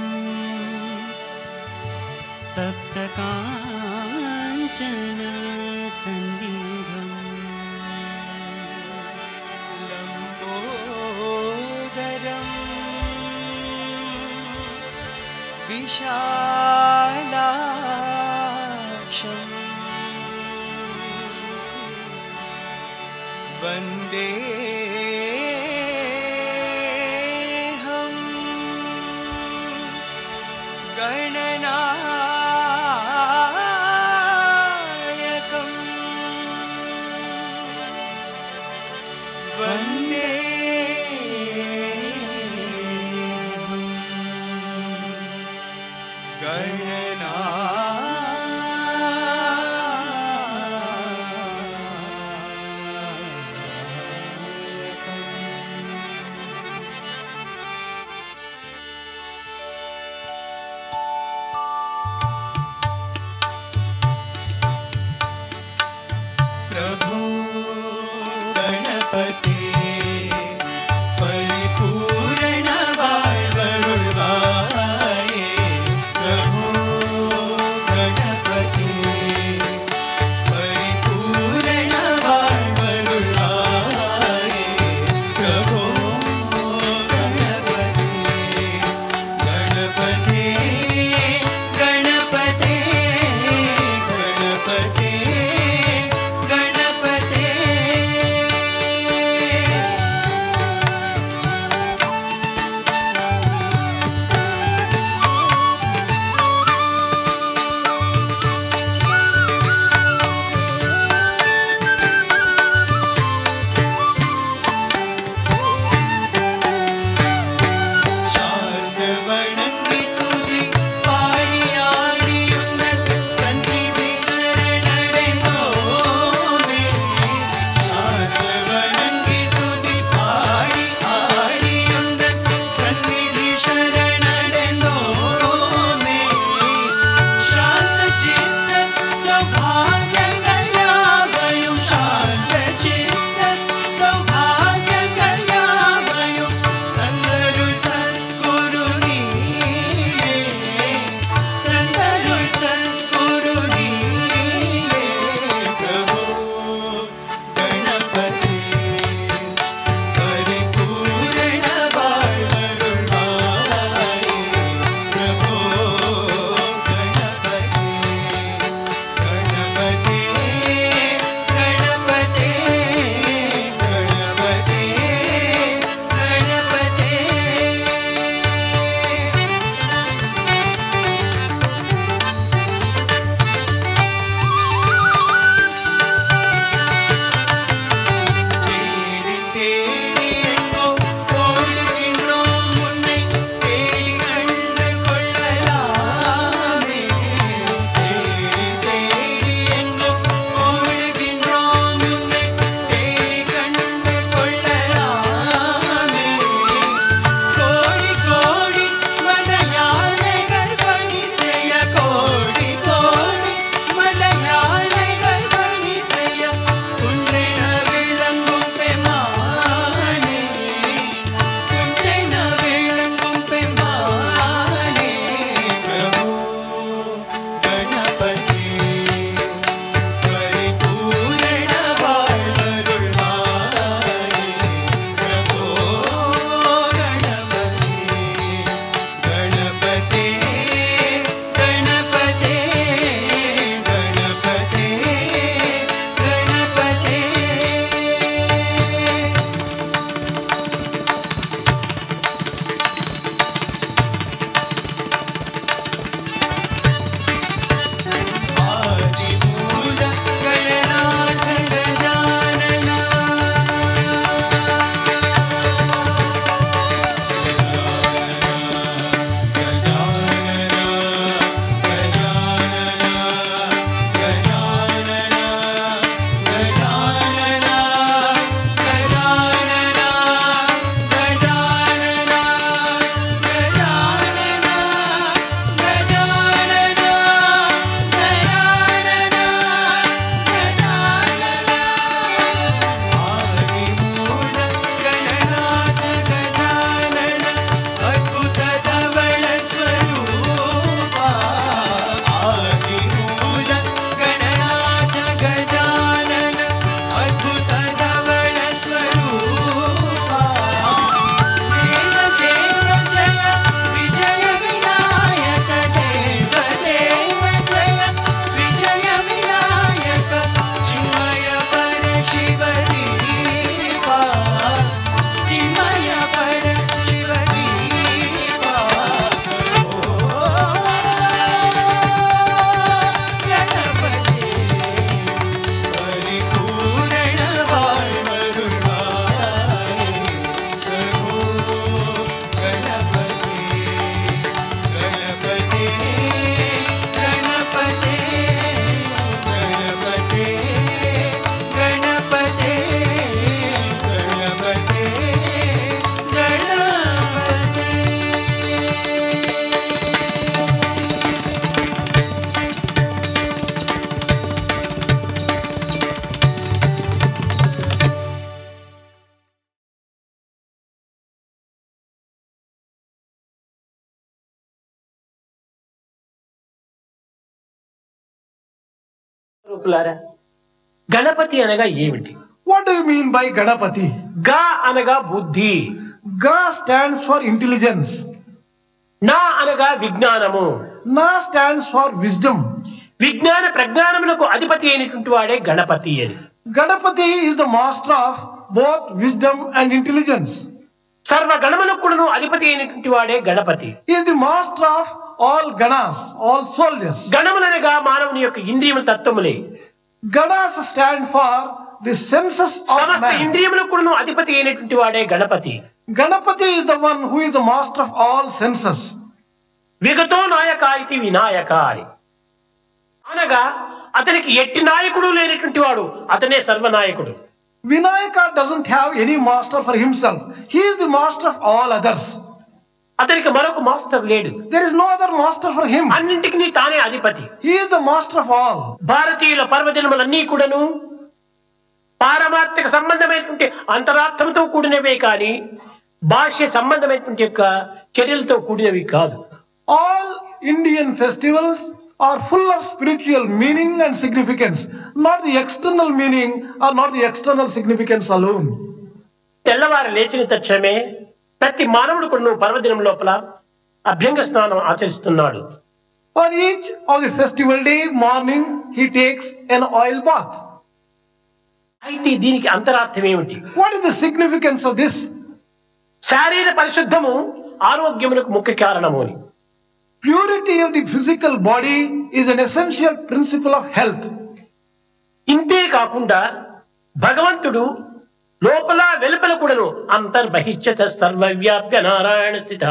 तप्तकाञ्चन सन्निधं लम्बोदरं विशालाक्षम् वन्देऽहं गणनायकम् రూపులారా, గణపతి అనగా ఏమిటి? What do you mean by Ganapati? గా అనగా బుద్ధి, Ga stands for intelligence. నా అనగా విజ్ఞానము, Na stands for wisdom. విజ్ఞాన ప్రజ్ఞానములకు అధిపతి అయినటువంటి వాడే గణపతి అని. Ganapati is the master of both wisdom and intelligence. సర్వ గణములకు కూడాను అధిపతి అయినటువంటి వాడే Ganapati. He is the master of all ganas, all soldiers. గణములనగా మానవుని యొక్క ఇంద్రియముల తత్వములే. Ganas stand for the senses of సమస్త man. ఇంద్రియములకు కూడాను అధిపతి అయినటువంటి వాడే Ganapati. Ganapati is the one who is the master of all senses. విగతో నాయక ఇది వినాయక అని అనగా అతనికి ఎట్టి నాయకుడు లేనటువంటి వాడు, అతనే సర్వనాయకుడు. Vinayaka doesn't have any master for himself. He is the master of all others. అతనికి మరొక మాస్టర్ లేడు. There is no other master for him. అన్నింటికి తానే అధిపతి. He is the master of all. భారతీయుల పర్వదినములన్నీ కూడాను పారమార్థిక సంబంధమైనటువంటి అంతరార్థంతో కూడినవే కానీ భాష్య సంబంధమైనటువంటి యొక్క చర్యలతో కూడినవి కాదు. All Indian festivals are full of spiritual meaning and significance, not the external meaning or not the external significance alone. తెల్లవారు లేచిన తక్షణమే ప్రతి మానవుడు కూడా పర్వదినం లోపల అభ్యంగ స్నానం ఆచరిస్తున్నాడు. On each of the festival day morning, he takes an oil bath. అయితే దీనికి అంతరార్థం ఏమిటి? What is the significance of this? శారీర పరిశుద్ధము ఆరోగ్యమునకు ముఖ్య కారణము అని. Purity of the physical body is an essential principle of health. ఇంతే కాకుండా భగవంతుడు లోపల వెలుపల కూడాను అంతర్బహిష్యత సర్వవ్యాప్య నారాయణ స్థిత,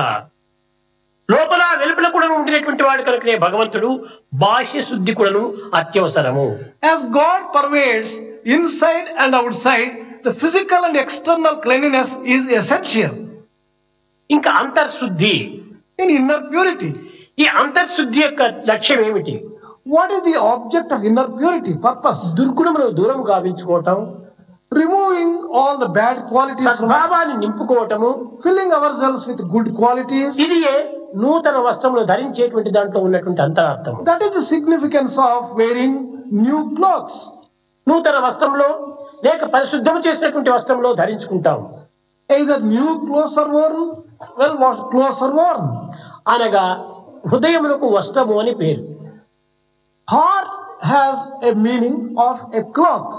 లోపల వెలుపల కూడా ఉండినటువంటి వాడు కనుకనే భగవంతుడు బాహ్య శుద్ధి కూడాను అత్యవసరము. As God pervades inside and outside, the physical and external cleanliness is essential. ఇంకా అంతర్శుద్ధి, in inner purity. ఈ అంతర్శుద్ధి యొక్క లక్ష్యం ఏమిటి? What is the object of inner purity, purpose? దుర్గుణమును దూరం గావించుకోవటం, removing all the bad qualities from us, సద్భావాన్ని నింపుకోవటము, filling ourselves with good qualities. ఇదియే నూతన వస్త్రములు ధరించేటువంటి దాంట్లో ఉన్నటువంటి అంతరార్థం. That is the significance of wearing new clothes. నూతన వస్త్రంలో లేక పరిశుద్ధము చేసినటువంటి వస్త్రంలో ధరించుకుంటాం. Either new clothes are worn, well washed clothes are worn. అనగా హృదయమునకు వస్త్రము అని పేరు. Heart has a meaning of a cloth.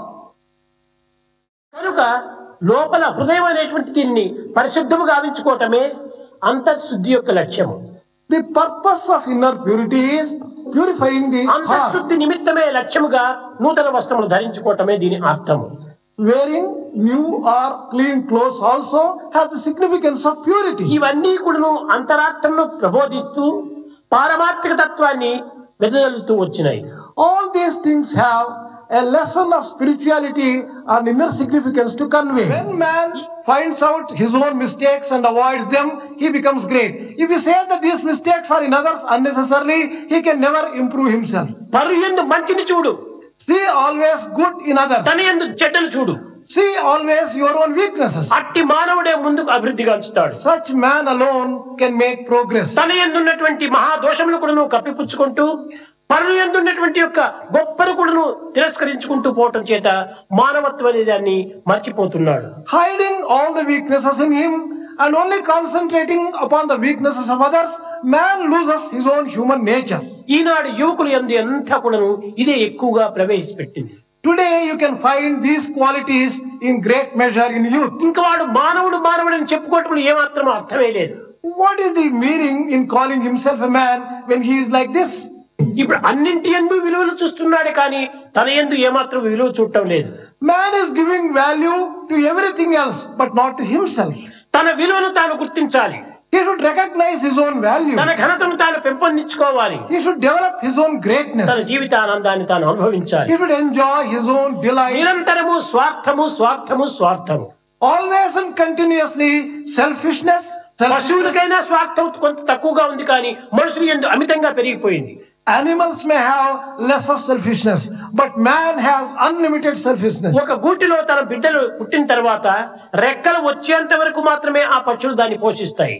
కనుక లోపల హృదయం అనేటువంటి దీన్ని పరిశుద్ధము గావించుకోవటమే అంతర్శుద్ధి యొక్క లక్ష్యము. The purpose of inner purity is purifying the heart. అంతర్శుద్ధి నిమిత్తమే లక్ష్యముగా నూతన వస్త్రములు ధరించుకోవటమే దీని అర్థము. Wearing new or clean clothes also has the significance of purity. ఇవన్నీ కూడాను అంతరార్థంలో ప్రబోధిస్తూ పారమార్థిక తత్వాన్ని వెదజల్లుతూ వచ్చినాయి. All these things have a lesson of spirituality and inner significance to convey. When man finds out his own mistakes and avoids them, he becomes great. If he says that these mistakes are in others unnecessarily, he can never improve himself. పరుయందు మంచిని చూడు, see always good in others. తన యందు చెడ్డను చూడు, see always your own weaknesses. అట్టి మానవుడే ముందుకు అభివృద్ధి గాంచుతాడు. Such man alone can make progress. తన యందు ఉన్నటువంటి మహా దోషములు కూడాను కప్పిపుచ్చుకుంటూ పరుల యందు ఉన్నటువంటి యొక్క గొప్పను కూడాను తిరస్కరించుకుంటూ పోవటం చేత మానవత్వం అనే దాన్ని మర్చిపోతున్నాడు. Hiding all the weaknesses in him and only concentrating upon the weaknesses of others, man loses his own human nature. ఈనాడు యువకులు యందు అంతా కూడాను ఇదే ఎక్కువగా ప్రవేశపెట్టింది. Today you can find these qualities in great measure in youth. ఇంకా వాడు మానవుడు అని చెప్పుకోవటం ఏమాత్రం అర్థమే లేదు. What is the meaning in calling himself a man when he is like this? ఇప్పుడు అన్నింటి యందు విలువలు చూస్తున్నాడే కానీ తన యందు ఏమాత్రం విలువ చూడటం లేదు. Man is giving value to everything else but not to himself. తన విలువను తాను గుర్తించాలి. He should recognize his own value. తన ఘనతను తాను పెంపొందించుకోవాలి. He should develop his own greatness. తన జీవిత ఆనందాన్ని తాను అనుభవించాలి. He should enjoy his own delight. నిరంతరము స్వార్థము స్వార్థము స్వార్థము, always and continuously selfishness. పశువులకైనా స్వార్థం కొంత తక్కువగా ఉంది కానీ మనుషులు యందు అమితంగా పెరిగిపోయింది. Animals may have less of selfishness, but man has unlimited selfishness. ఒక గూటిలో తన బిడ్డలు పుట్టిన తర్వాత రెక్కలు వచ్చేంత వరకు మాత్రమే ఆ పక్షులు దాన్ని పోషిస్తాయి.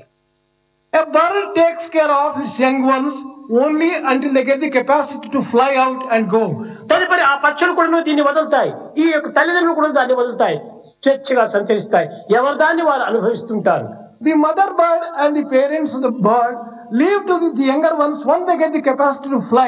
A bird takes care of its young ones only until they get the capacity to fly out and go. తదుపరి ఆ పక్షులు కూడా దీన్ని వదులుతాయి, ఈ యొక్క తల్లిదండ్రులు కూడా దాన్ని వదులుతాయి, స్వేచ్ఛగా సంచరిస్తాయి, ఎవరి దాన్ని వారు అనుభవిస్తుంటారు. The mother bird and the parents of the bird leave to the younger ones once they get the capacity to fly.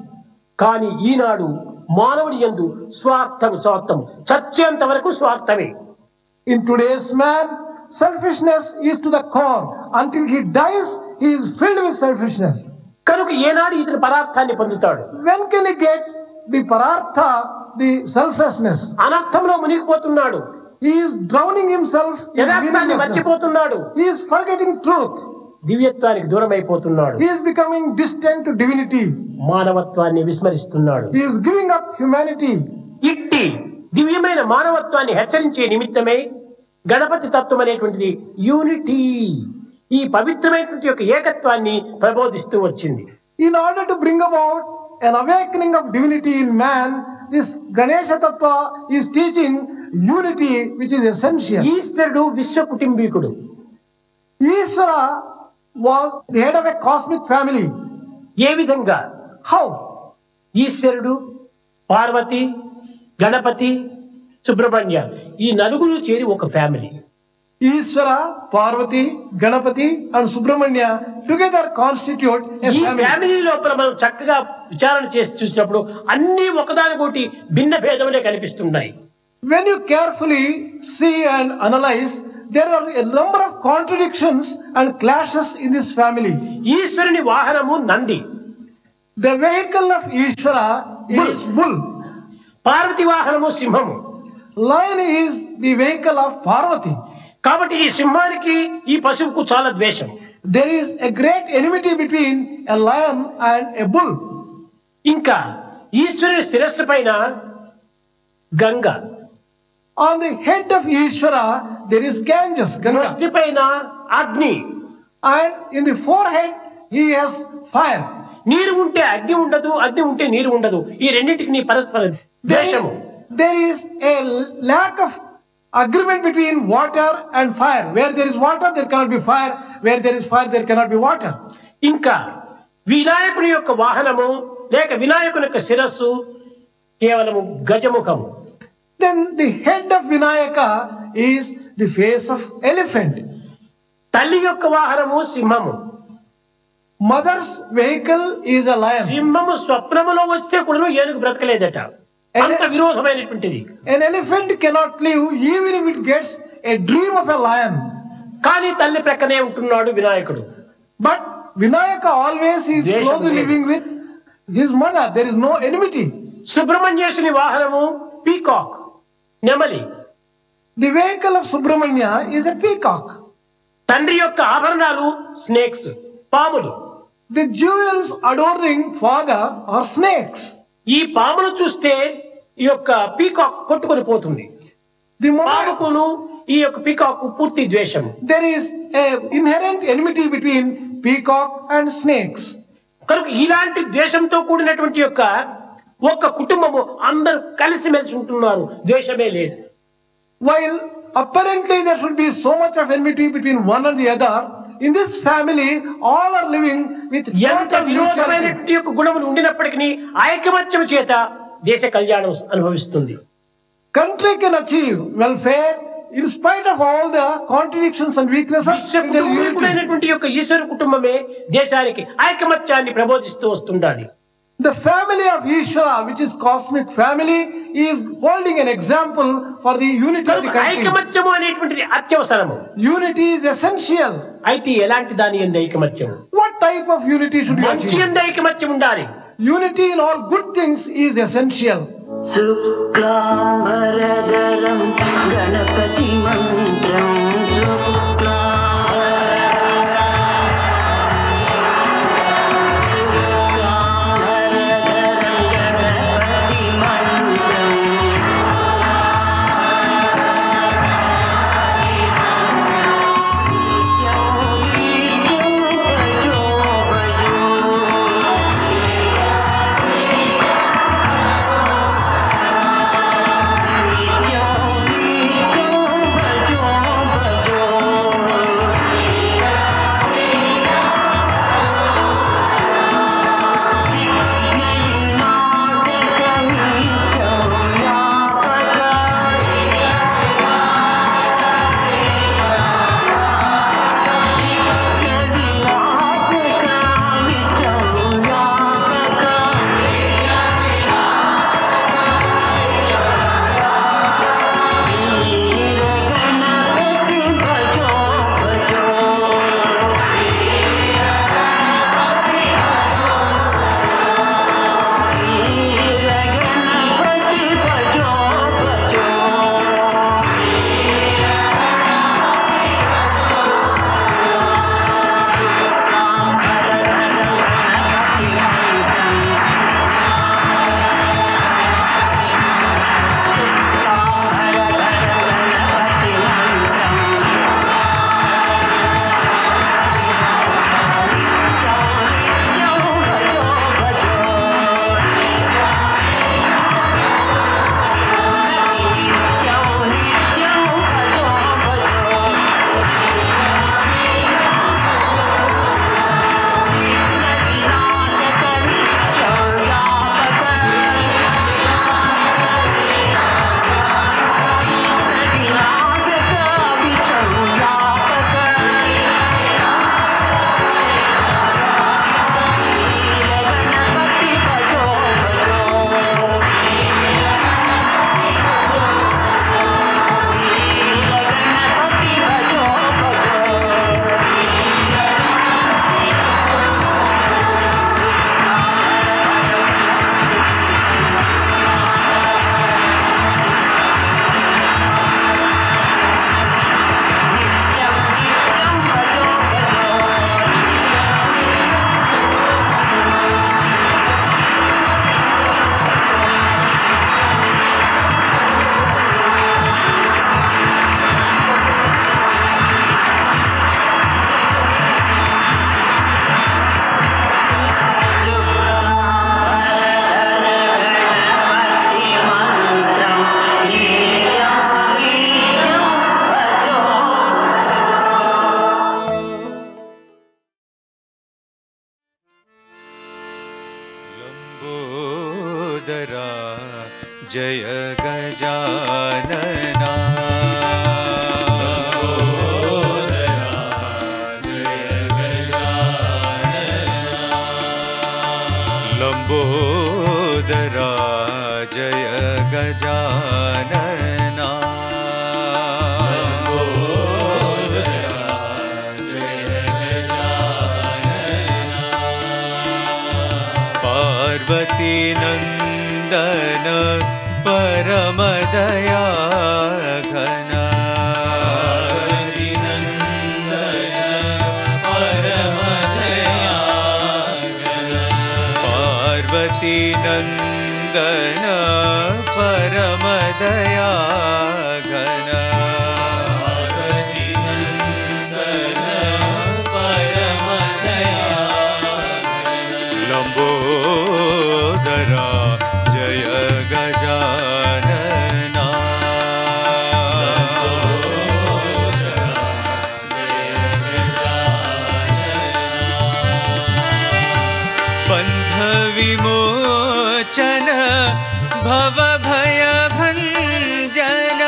కానీ ఈనాడు మానవుడి యందు స్వార్థం చచ్చేంత వరకు స్వార్థమే. In today's man, selfishness is to the core. Until he dies, he is filled with selfishness. కనుక ఏనాడు ఇతని పరార్థాన్ని పొందుతాడు? When can he get the parartha, the selflessness? అనర్థంలో మునిగిపోతున్నాడు. He is drowning himself in యథార్థాన్ని meaninglessness. మర్చిపోతున్నాడు. He is forgetting truth. దివ్యత్వానికి దూరం అయిపోతున్నాడు. He is becoming distant to divinity. మానవత్వాన్ని విస్మరిస్తున్నాడు. He is giving up humanity. ఇట్టి దివ్యమైన మానవత్వాన్ని హెచ్చరించే నిమిత్తమే గణపతి తత్వం అనేటువంటిది యూనిటీ, ఈ పవిత్రమైనటువంటి యొక్క ఏకత్వాన్ని ప్రబోధిస్తూ వచ్చింది. In order to bring about an awakening of divinity in man, this Ganesha Tattva is teaching unity, which is essential. ఈశ్వరుడు విశ్వ కుటుంబీకుడు. Ishvara was the head of a cosmic family. ఏ విధంగా? How? ఈశ్వరుడు, పార్వతి, గణపతి, సుబ్రహ్మణ్య ఈ నలుగురు చేరి ఒక family. Ishvara, Parvati, Ganapati and Subramanya together constitute a ఈ family. Family లోపల మనం చక్కగా విచారణ చేసి చూసినప్పుడు అన్ని ఒకదానికొకటి భిన్న భేదములే కనిపిస్తున్నాయి. When you carefully see and analyze, there are a number of contradictions and clashes in this family. ఈశ్వరుని వాహనము Nandi. The vehicle of Ishvara is bull. Parvati వాహనము సింహము. Lion is the vehicle of Parvati. కాబట్టి ఈ సింహానికి ఈ పశువుకు చాలా ద్వేషం. There is a great enmity between a lion and a bull. ఇంకా ఈశ్వరుని శిరస్సు పైన Ganga, On the head of Ishvara there is Ganges, Ganga, ముష్టి పైన అగ్ని, and in the forehead he has fire. నీరు ఉంటే అగ్ని ఉండదు, అగ్ని ఉంటే నీరు ఉండదు. ఈ రెండింటికి పరస్పర ద్వేషము. There is a lack of agreement between water and fire. Where there is water, there cannot be fire. Where there is fire, there cannot be water. ఇంకా వినాయకుని యొక్క వాహనము లేక వినాయకుని యొక్క శిరస్సు కేవలము గజముఖము. Then the head of Vinayaka is the face of elephant. తల్లి యొక్క వాహనము సింహము. Mother's vehicle is a lion. సింహము స్వప్నములో వస్తే కూడా ఏనుగు బ్రతకలేదట. అంత విరోధమైనటువంటిది. An elephant cannot live even if it gets a dream of a lion. కానీ తల్లి ప్రక్కనే ఉంటున్నాడు వినాయకుడు. But Vinayaka always is closely living with his mother. There is no enmity. Subrahmanyeswari వాహనము పీకాక్, నెమలి. The vehicle of Subramanya is a peacock. తండ్రి యొక్క ఆభరణాలు స్నేక్స్, పాములు. The jewels adorning father are snakes. ఈ పామును చూస్తే ఈ యొక్క పీకాక్ కొట్టుకొని పోతుంది. The moment పాముకును ఈ యొక్క పీకాక్ పూర్తి ద్వేషము. there is a inherent enmity between peacock and snakes. కనుక ఇలాంటి ద్వేషంతో కూడినటువంటి యొక్క ఒక్క కుటుంబము అందరూ కలిసిమెలిసి ఉంటున్నారు, ద్వేషమే లేదు. While apparently there should be so much of enmity between one and the other, in this family all are living with ఎంత విరోధమైనటువంటి యొక్క గుణములు ఉండినప్పటికీ ఐకమత్యం చేత దేశ కళ్యాణం అనుభవిస్తుంది. Country can achieve welfare in spite of all the contradictions and weaknesses. విశ్వకుటుంబీకుడైనటువంటి యొక్క ఈశ్వర కుటుంబమే దేశానికి ఐకమత్యాన్ని ప్రబోధిస్తూ వస్తుండాలి. The family of Ishvara, which is cosmic family, is holding an example for the unity of the country. ఐకమత్యము అనేటువంటిది అత్యవసరము. Unity is essential. అయితే ఎలాంటి దాని యందు ఐకమత్యం? What type of unity should we మంచి achieve? యందు ఐకమత్యం ఉండాలి. Unity in all good things is essential. శుక్లాంబరధరం గణపతి మంత్రం जय गजानना लंबोदरा जय गजानना पार्वती नंदन परम दया घन पार्वती नंदन परम दया घन लंबोदरा जय गजानना बंध विमोचन भव भय भंजन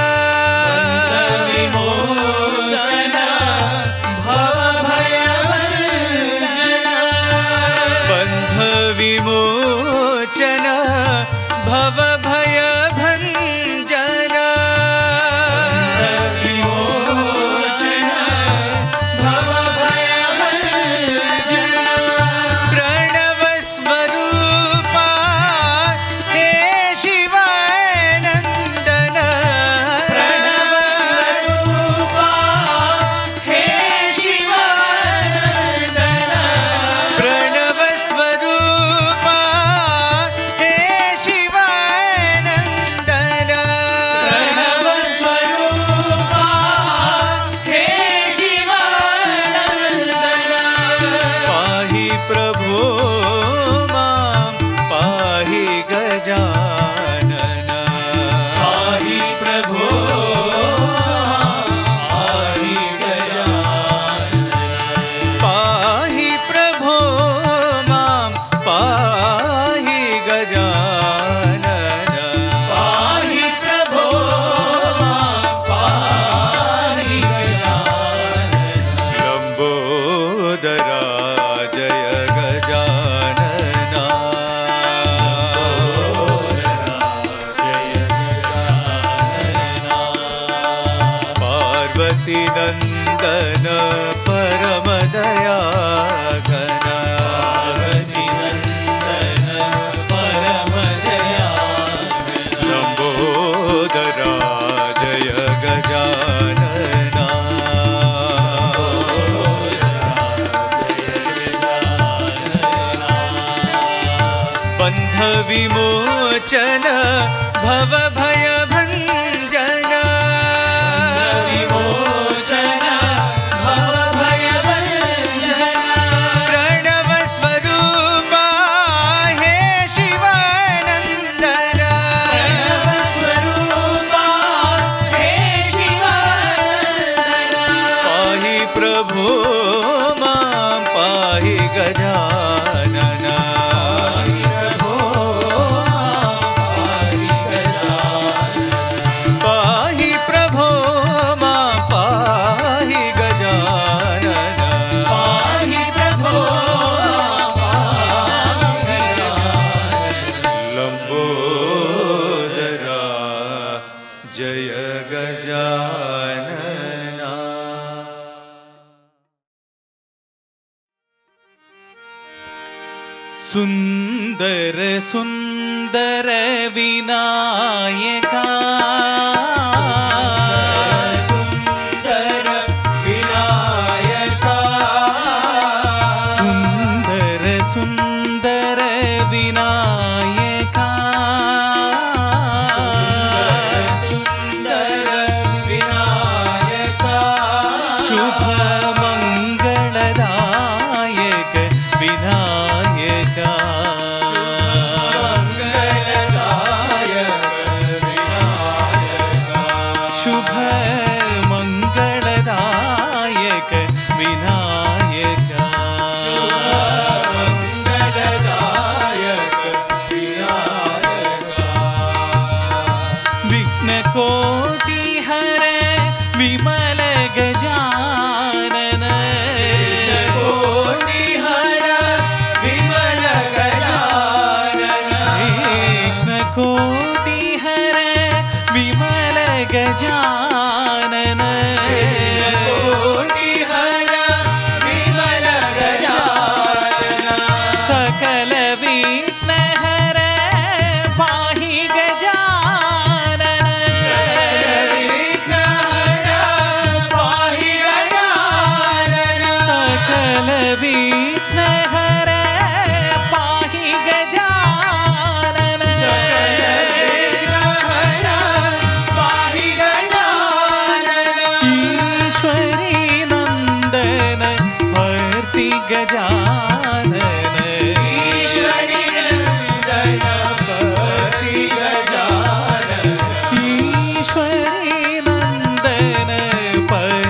विमोचन भव भय भंजन बंध विमोचन भव भय भंजन विमोचन भव भय भंजन प्रणव स्वरूपा हे शिवानंदन प्रणव स्वरूपा हे शिवानंदन प्रणव स्वरूपा हे शिवानंदन प्रणव स्वरूपा हे शिवानंदन पाहि प्रभो मां पाहि गजानन पाहि प्रभो पाहि गजानन पाहि प्रभो मां पाहि गजानन पाहि प्रभो मां पाहि गजानन लंबोदरा जय गजानना पार्वती नंदन परम दया घन पार्वती नंदन परम दया लंबोदरा जय गजानना बंध विमोचन भव भय भंजन विमोचन भव भय भंजन प्रणव स्वरूपा हे शिवानंदन प्रणव स्वरूपा हे शिवानंदन पाहि प्रभो मां पाहि गजानन पाहि प्रभो मां पाहि गजानन पाहि प्रभो पाहि गजानन लंबोदरा जय गजानना सुंदर सुंदर विनायका सुंदर विनायका सुंदर सुंदर विनायका सुंदर विनायका शुभ मंगलदायक विनायका शुभ मंगलदायक विनायक मंगलदायक विनायक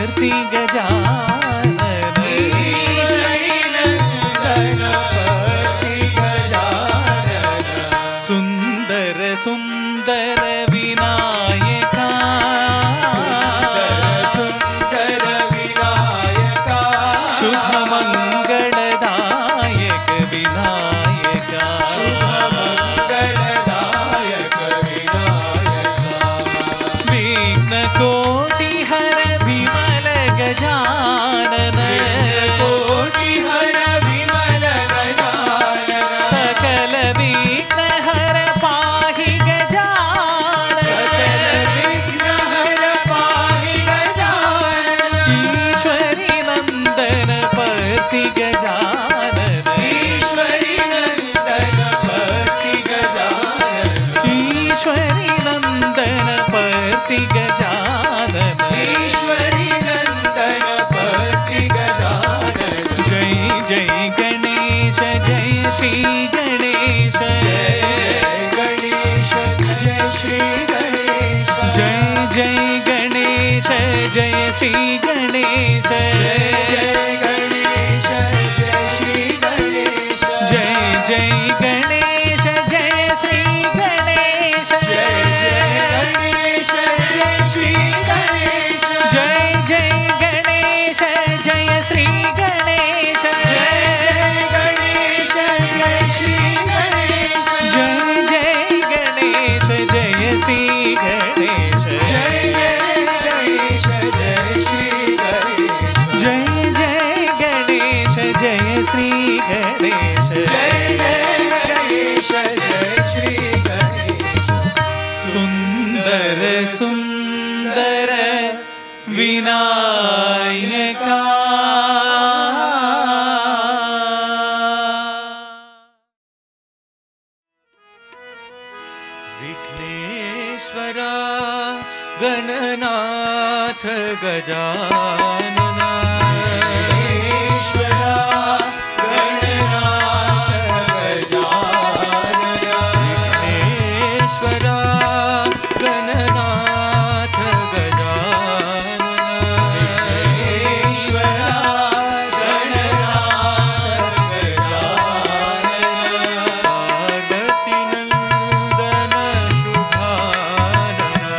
पर्ति गजानन ईश्वरी नंदन पर्ति गजानन सुंदर सुंदर विनायका सुंदर विनायका शुभ मंगलदायक विनायका शुभ मंगलदायक विनायका विघ्न कोटि हर विमल गजानन कोटि हर विमल गजानन सकल विघ्न हर पाहि गजानन सकल विघ्न हर पाहि गजानन ईश्वरी नंदन पर्ति गजानन ईश्वरी नंदन पर्ति गजानन ईश्वरी नंदन पर्ति गजानन ईश्वरी नंदन पर्ति गजानन जय जय गणेश जय श्री गणेश गणेश जय श्री गणेश जय जय गणेश जय श्री गणेश जय गणेश जय श्री गणेश जय जय गणेश जय श्री गणेश जय गणेश जय श्री गणेश जय जय गणेश जय श्री गणेश जय गणेश जय श्री गणेश जय जय गणेश जय श्री गणेश जय गणेश जय श्री गणेश जय जय गणेश जय श्री गणेश जय गणेश जय श्री गणेश सुंदर सुंदर विनायका विघ्नेश्वरा गणनाथ गजानना विघ्नेश्वरा गणनाथ गजानना विघ्नेश्वरा गणनाथ गजानना विघ्नेश्वरा गणनाथ गजानना पार्वती नंदन शुभानना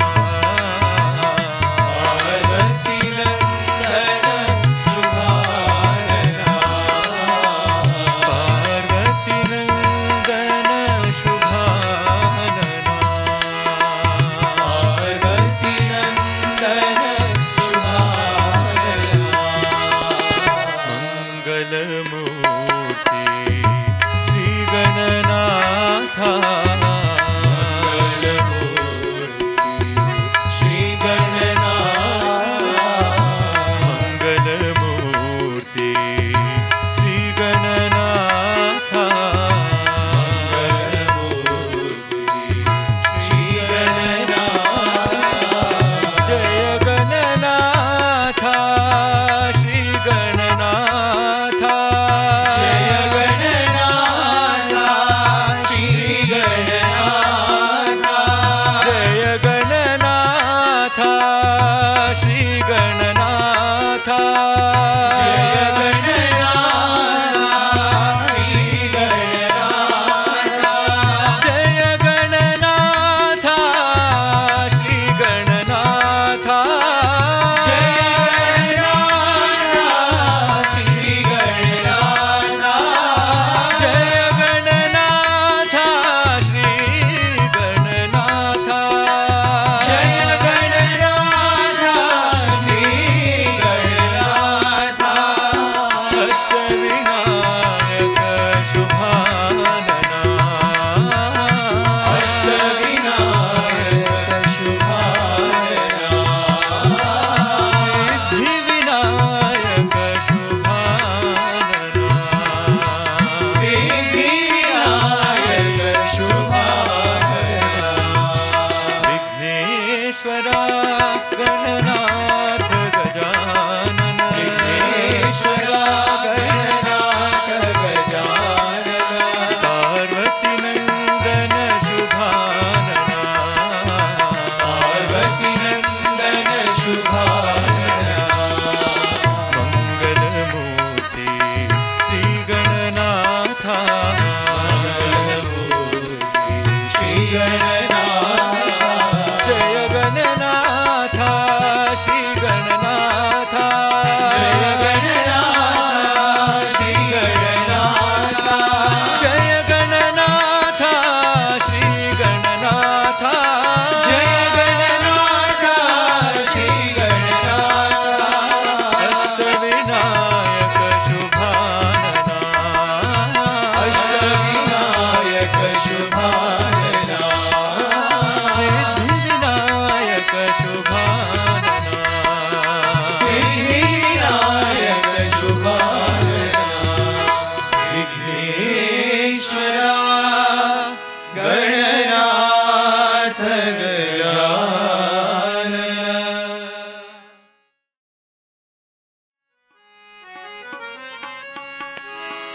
पार्वती नंदन शुभानना पार्वती नंदन शुभानना पार्वती नंदन शुभानना मंगलमूर्ति श्री गणनाथा श्री गणनाथा मंगलमूर्ति श्री गणनाथा श्री गणनाथा जय गणनाथा श्री गणनाथा जय गणनाथा श्री गणनाथा जय गणनाथा श्री गणनाथा जय गणनाथा श्री गणनाथा जय गणनाथा श्री गणनाथा जय गणनाथा श्री गणनाथा जय गणनाथा श्री गणनाथा जय गणनाथा श्री गणनाथा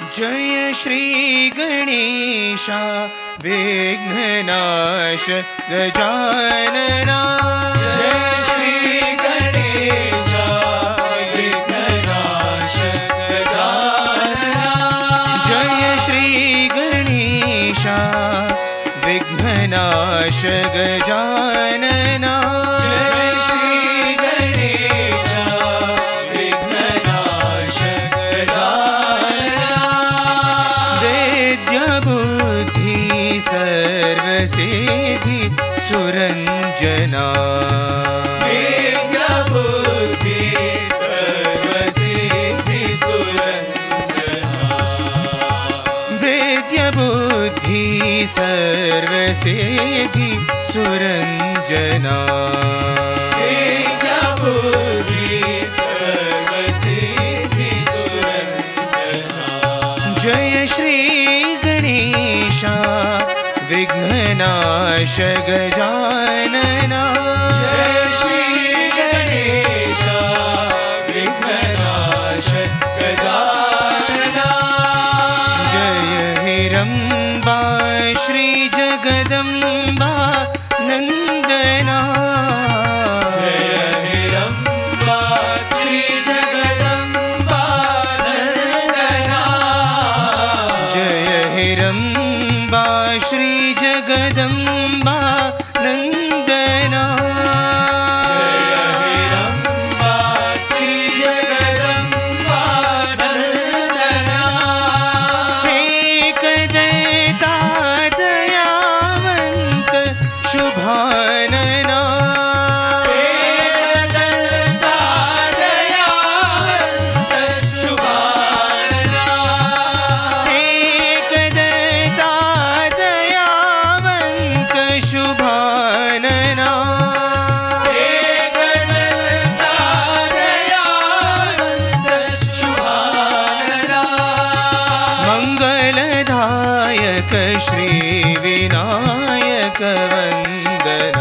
जय श्री गणेशा विघ्ननाश गजानना जय श्री गणेशा विघ्ननाश गजानना जय श्री गणेशा विघ्ननाश गजानना जय श्री गणेशा विघ्ननाश गजानना वेद्य बुद्धि सर्वसिद्धि सुरंजना वेद्य बुद्धि सर्वसिद्धि सुरंजना वेद्य बुद्धि सर्वसिद्धि सुरंजना वेद्य बुद्धि सर्वसिद्धि सुरंजना जय श्री गणेशा विघ्ननाश गजानना जय श्री गणेशा विघ्ननाश गजानना जय हिरंबा श्री जगदंबा नंदना जय हिरंबा श्री जगदंबा नंदना जय हिरंबा श्री जगदंबा नंदना जय हिरंबा श्री जगदंबा नंदना एक दयता दयावंत शुभानना एकदंता दयावंत शुभानना एक दयता दयावंत शुभानना एकदंता दयावंत शुभानना मंगलदायक श्री विनायक वंदना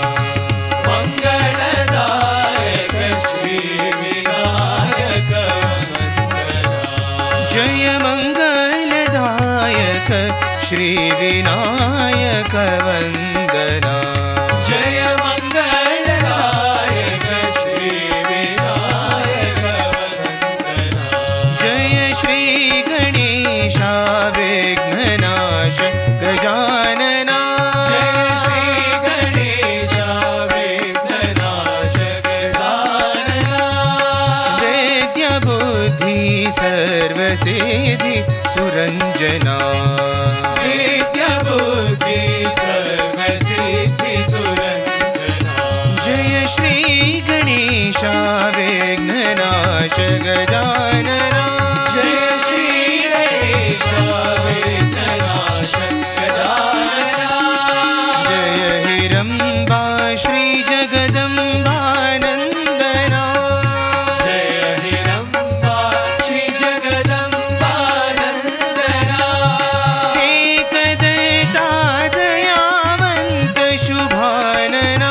मंगलदायक श्री विनायक वंदना जय मंगलदायक श्री विनायक वंदना जय मंगलदायक श्री विनायक वंदना जय श्री गणेशा विघ्ननाश गजानना जय श्री गणेशा विघ्ननाश गजानना वेद्य बुद्धि सर्वसिद्धि सुरंजना वेद्य बुद्धि सर्वसिद्धि सुरंजना जय श्री गणेशा विघ्ननाश गजानना जय श्री गणेशा विघ्ननाश गजानना जय हिरंबा श्री जगदंबा नंदना जय हिरंबा श्री जगदंबा नंदना एक दयता दयावंत शुभानना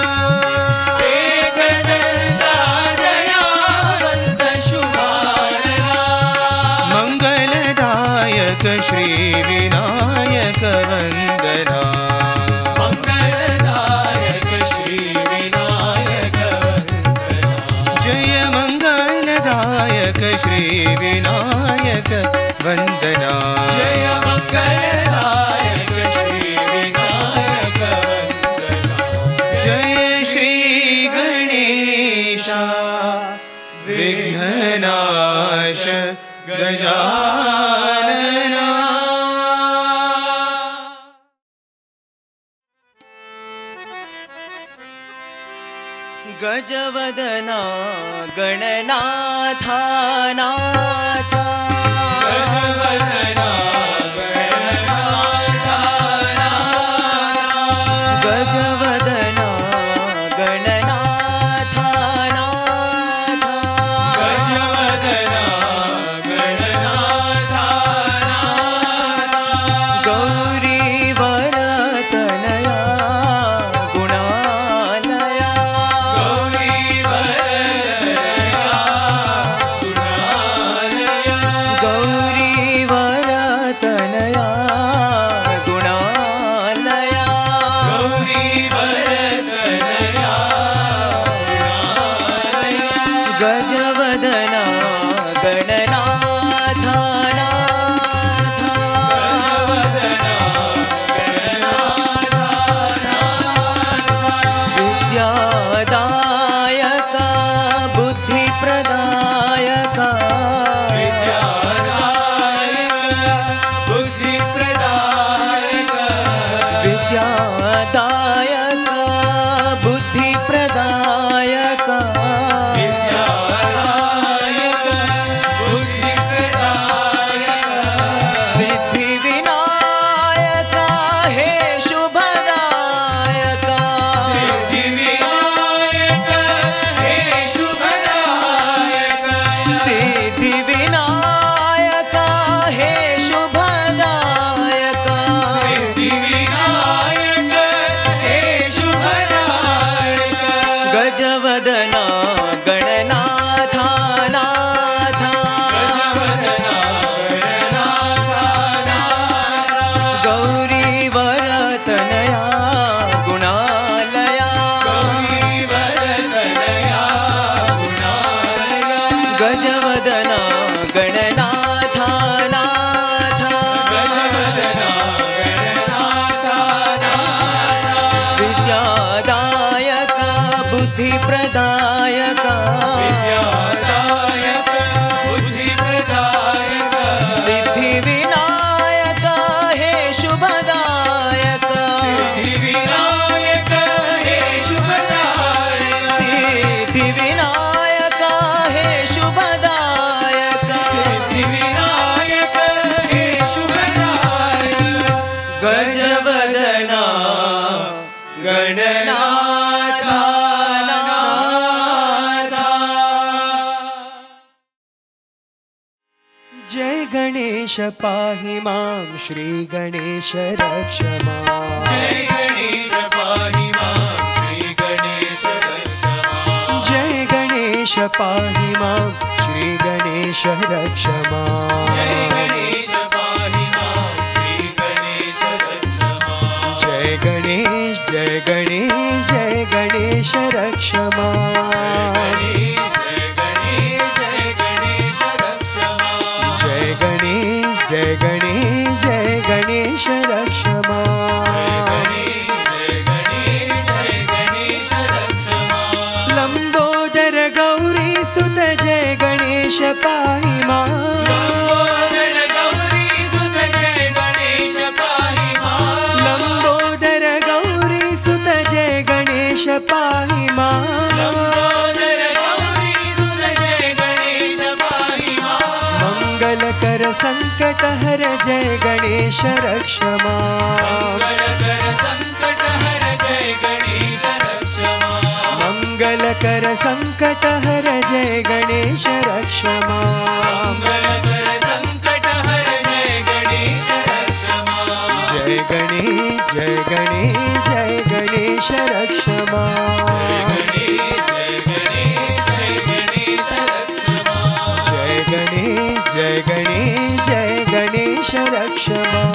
एकदंता दयावंत शुभानना मंगलदायक श्री विनायक वंदना मंगलदायक श्री विनायक वंदना जय मंगलदायक श्री विनायक वंदना जय मंगलदायक श्री विनायक वंदना जय श्री गणेशा विघ्ननाश गजानना गजवदना गणनाथा नाथा गजवदना गणनाथा गजवदना गणनाथा नाथा गजवदना गणनाथा गौरी वरतनया गुणालया गौरी वरदया गुणालया गणनाथ विद्यादायक बुद्धिप्रदायक विद्यादायक बुद्धिप्रदायक सिद्धिविनायक हे शुभदायक सिद्धिविनायक हे शुभदायक गजवदना गणनाथ नाथ गौरीवरतनया गुणालया गजवदना गणनाथ नाथ विद्यादायक बुद्धिप्रदायक सिद्धिविनायक हे शुभदायक सिद्धिविनायक हे शुभदायक गजवदना गणनाथ जय गणेश पाहि मां श्री गणेश रक्ष मां जय गणेश पाहि मां श्री गणेश रक्ष मां जय गणेश पाहि मां श्री गणेश रक्ष मां जय गणेश पाहि मां श्री गणेश रक्ष मां जय गणेश जय गणेश जय गणेश रक्ष मां जय गणेश जय गणेश जय गणेश रक्ष लंबोदर गौरी सुत जय गणेश पाहि मां लंबोदर गौरी सुत जय गणेश पाहि मां मंगलकर संकट हर जय गणेश रक्ष मां मंगलकर संकट हर जय गणेश रक्ष मां जय गणेश जय गणेश जय गणेश रक्ष मां जय गणेश जय गणेश जय गणेश रक्ष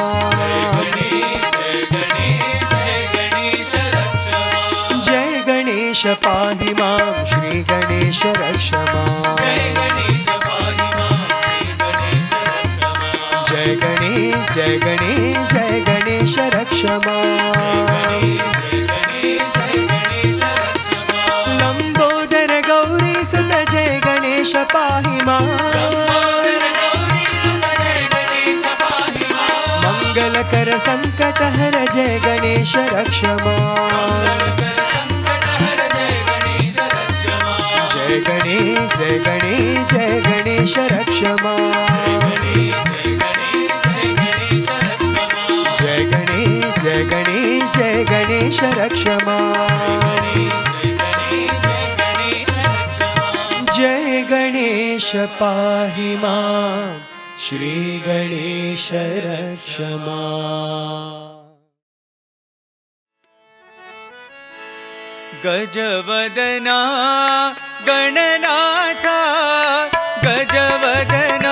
जय गणेश पाहि मां श्री गणेश रक्ष जय गणेश जय गणेश जय गणेश रक्ष लंबोदर गौरी सुत जय गणेश पाहि मां मंगलकर संकट हर जय गणेश रक्ष जय गणेश जय गणेश जय गणेश रक्ष जय गणेश जय गणेश जय गणेश रक्ष जय गणेश पाहि मां श्री गणेश रक्ष गजवदना गणनाथ गजवदना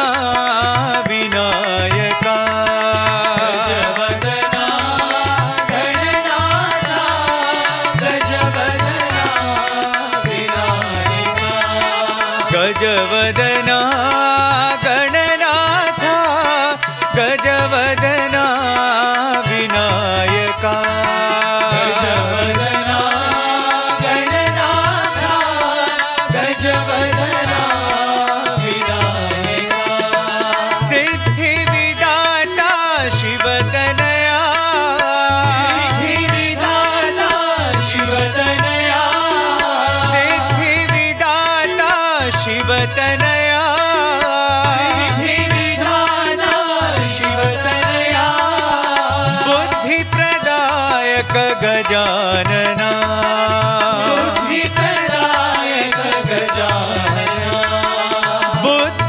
विनायका गजवदना गणनाथ गजवदना विनायका गजवदना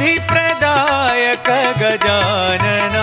बुद्धिप्रदायक गजानना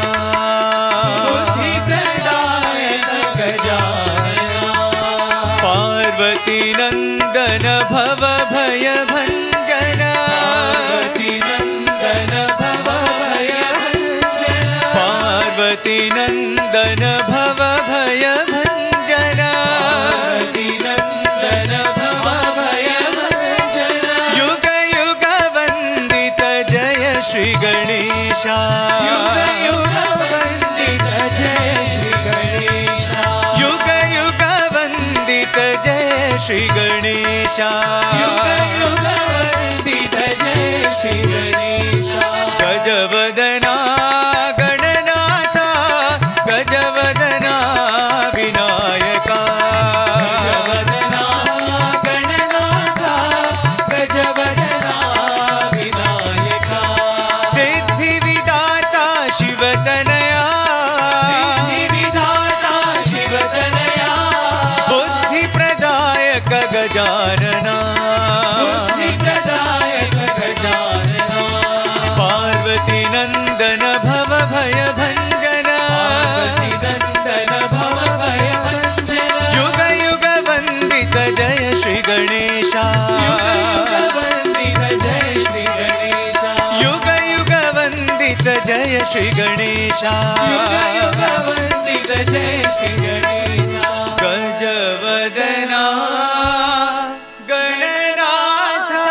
बुद्धिप्रदायक गजानना पार्वती नंदन भव भय भंजना पार्वती नंदन भव भय भंजना पार्वती नंदन भव भय भंजना पार्वती नंदन भव भय भंजना युग युग वंदित जय श्री गणेशा युग युग वंदित जय श्री गणेशा युग युग वंदित जय श्री गणेशा युग युग वंदित जय श्री गणेशा गजवदना गणनाथा गजवदना विनायका गजवदना गणनाथा गजवदना विनायका सिद्धि विदाता शिवतनया सिद्धि विधाता शिवतनया बुद्धि प्रदायक गजानना बुद्धिप्रदायक गजानना पार्वती नंदन भव भय भंजना पार्वती नंदन भव भय भंजना युग युग वंदित जय श्री गणेशा युग युग वंदित जय श्री गणेशा युग युग वंदित जय श्री गणेशा युग युग वंदित जय श्री गणेशा गजवदना गणनाथा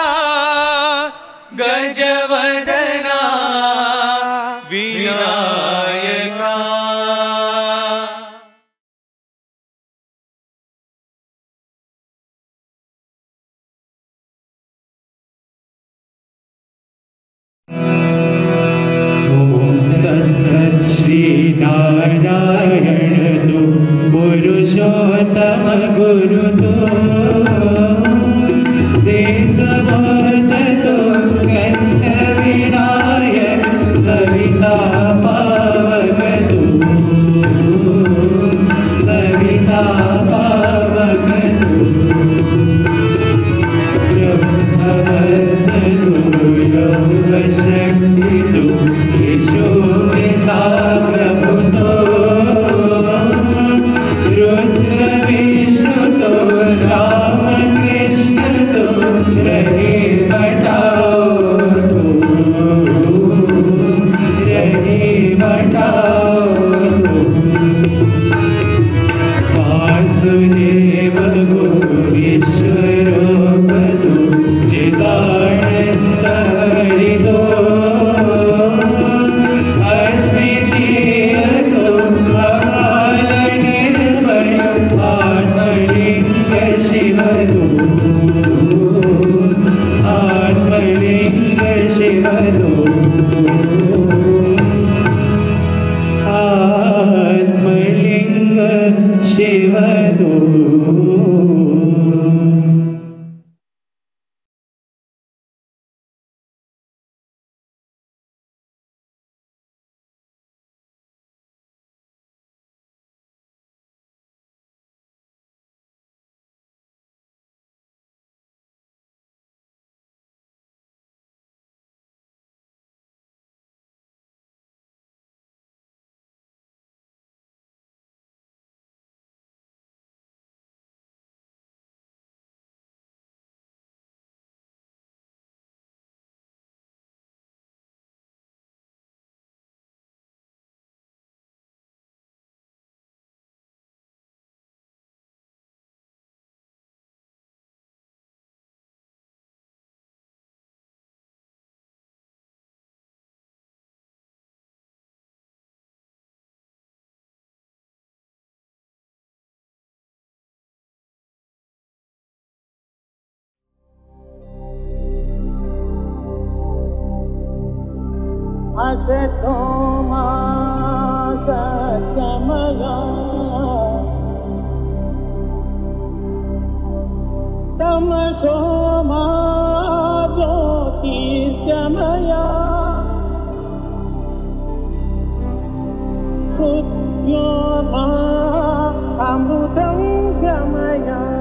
गजवदना विनायका श्रीनारायण तु पुरुषोत्तम गुरु तो सिद्धबोध तो कंठ विनायक सविता पावक तु सविता पावक तु ब्रह्मवस्तु योग शक्ति तु यशोदा प्रभु तो रुद्र विष्णु तो राम कृष्ण तो रहे बटाओ तो रहे बटाओ तो वासुदेव गुरुश्वरो पदु चिदानंद हरिदो अद्वितीय तो अकाल निर्भय आत्मलिंग शिवदो आत्मलिंग शिवदो आत्मलिंग शिवदो असतो मा सत्यमय तमसो मा ज्योतिर्गमय मृत्योर्मा अमृतं गमय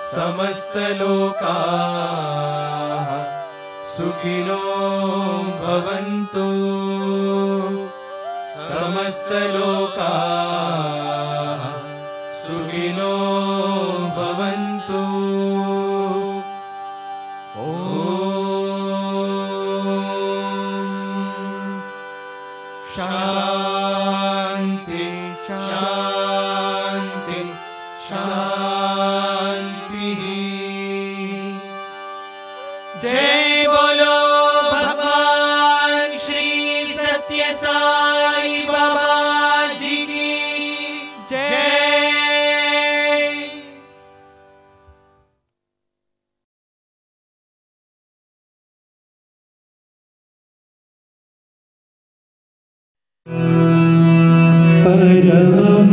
समस्तलोकाः सुखिनो भवन्तु समस्तलोकाः सुखिनो भवन्तु ॐ शान्ति शान्ति शान्तिः जय बोलो भगवान श्री सत्य साई बाबा जी की जय। परमं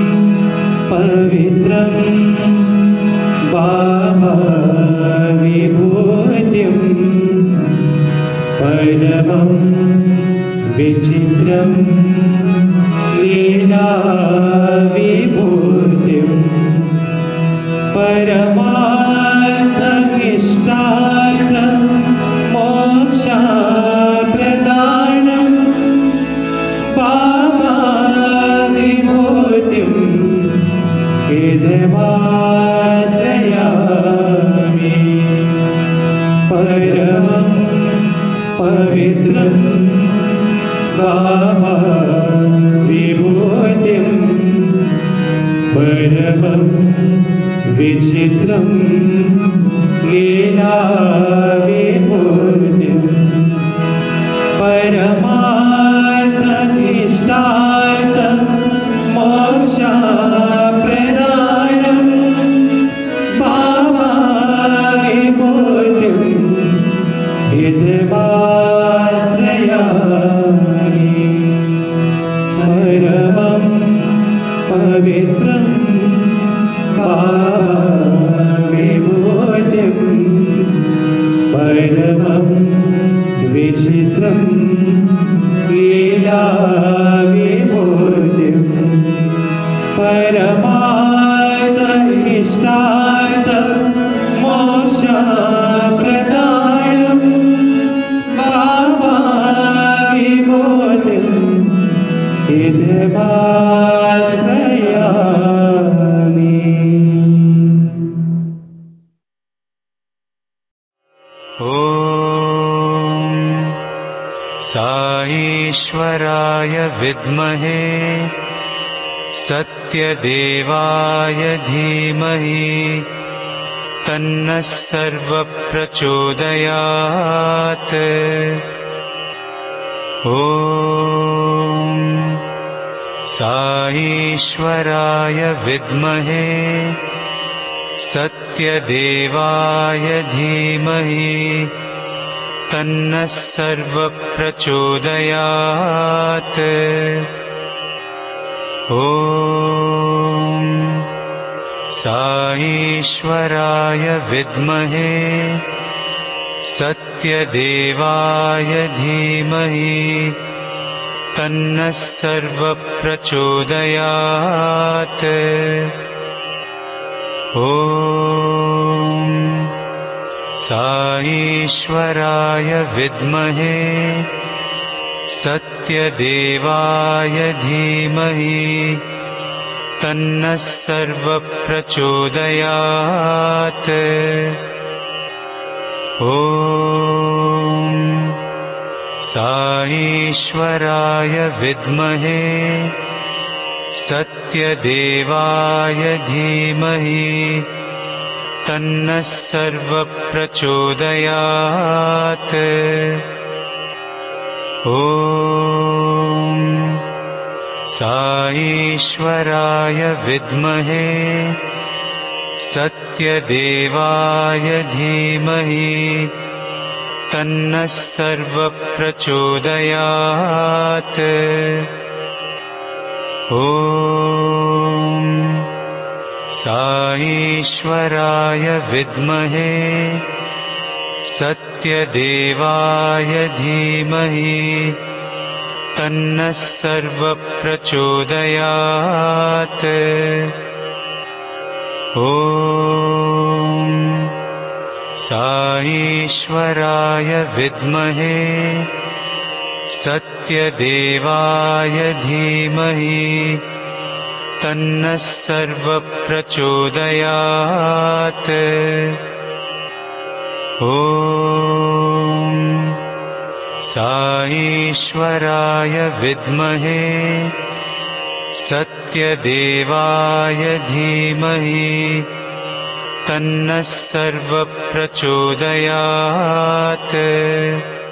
पवित्रं बाबा विभूतिं परमं विचित्रं लीला विभूतिं परमार्थमिष्टार्थं मोक्षप्रदानं बाबा विभूतिं हृदयाश्रयामि परमं पवित्रं बाबा विभूतिं परमं विचित्रं लीला विभूतिं परमार्थमिष्टार्थं मोक्षप्रदानं बाबा विभूतिं हृदयाश्रयामि परमं पवित्रं बाबा विभूतिं परमं विचित्रं लीला विभूतिं परमार्थमिष्टार्थं मोक्षप्रदानं बाबा विभूतिं हृदयाश्रयामि। ॐ साईश्वराय विद्महे सत्यदेवाय धीमहि तन्नः सर्वप्रचोदयात्। ॐ साईश्वराय विद्महे सत्यदेवाय धीमहि तन्नः सर्वप्रचोदयात्। ॐ साईश्वराय विद्महे सत्यदेवाय धीमहि तन्नः सर्वप्रचोदयात्। ॐ साईश्वराय विद्महे सत्यदेवाय धीमहि तन्नः सर्वप्रचोदयात्। ॐ साईश्वराय विद्महे सत्यदेवाय धीमहि तन्नः सर्वप्रचोदयात्। ॐ साईश्वराय विद्महे सत्यदेवाय धीमहि तन्नः सर्वप्रचोदयात्। ॐ साईश्वराय विद्महे सत्यदेवाय धीमहि तन्नः सर्वप्रचोदयात्। ॐ साईश्वराय विद्महे सत्यदेवाय धीमहि तन्नः सर्वप्रचोदयात्। ॐ साईश्वराय विद्महे सत्यदेवाय धीमहि तन्नः सर्वप्रचोदयात्।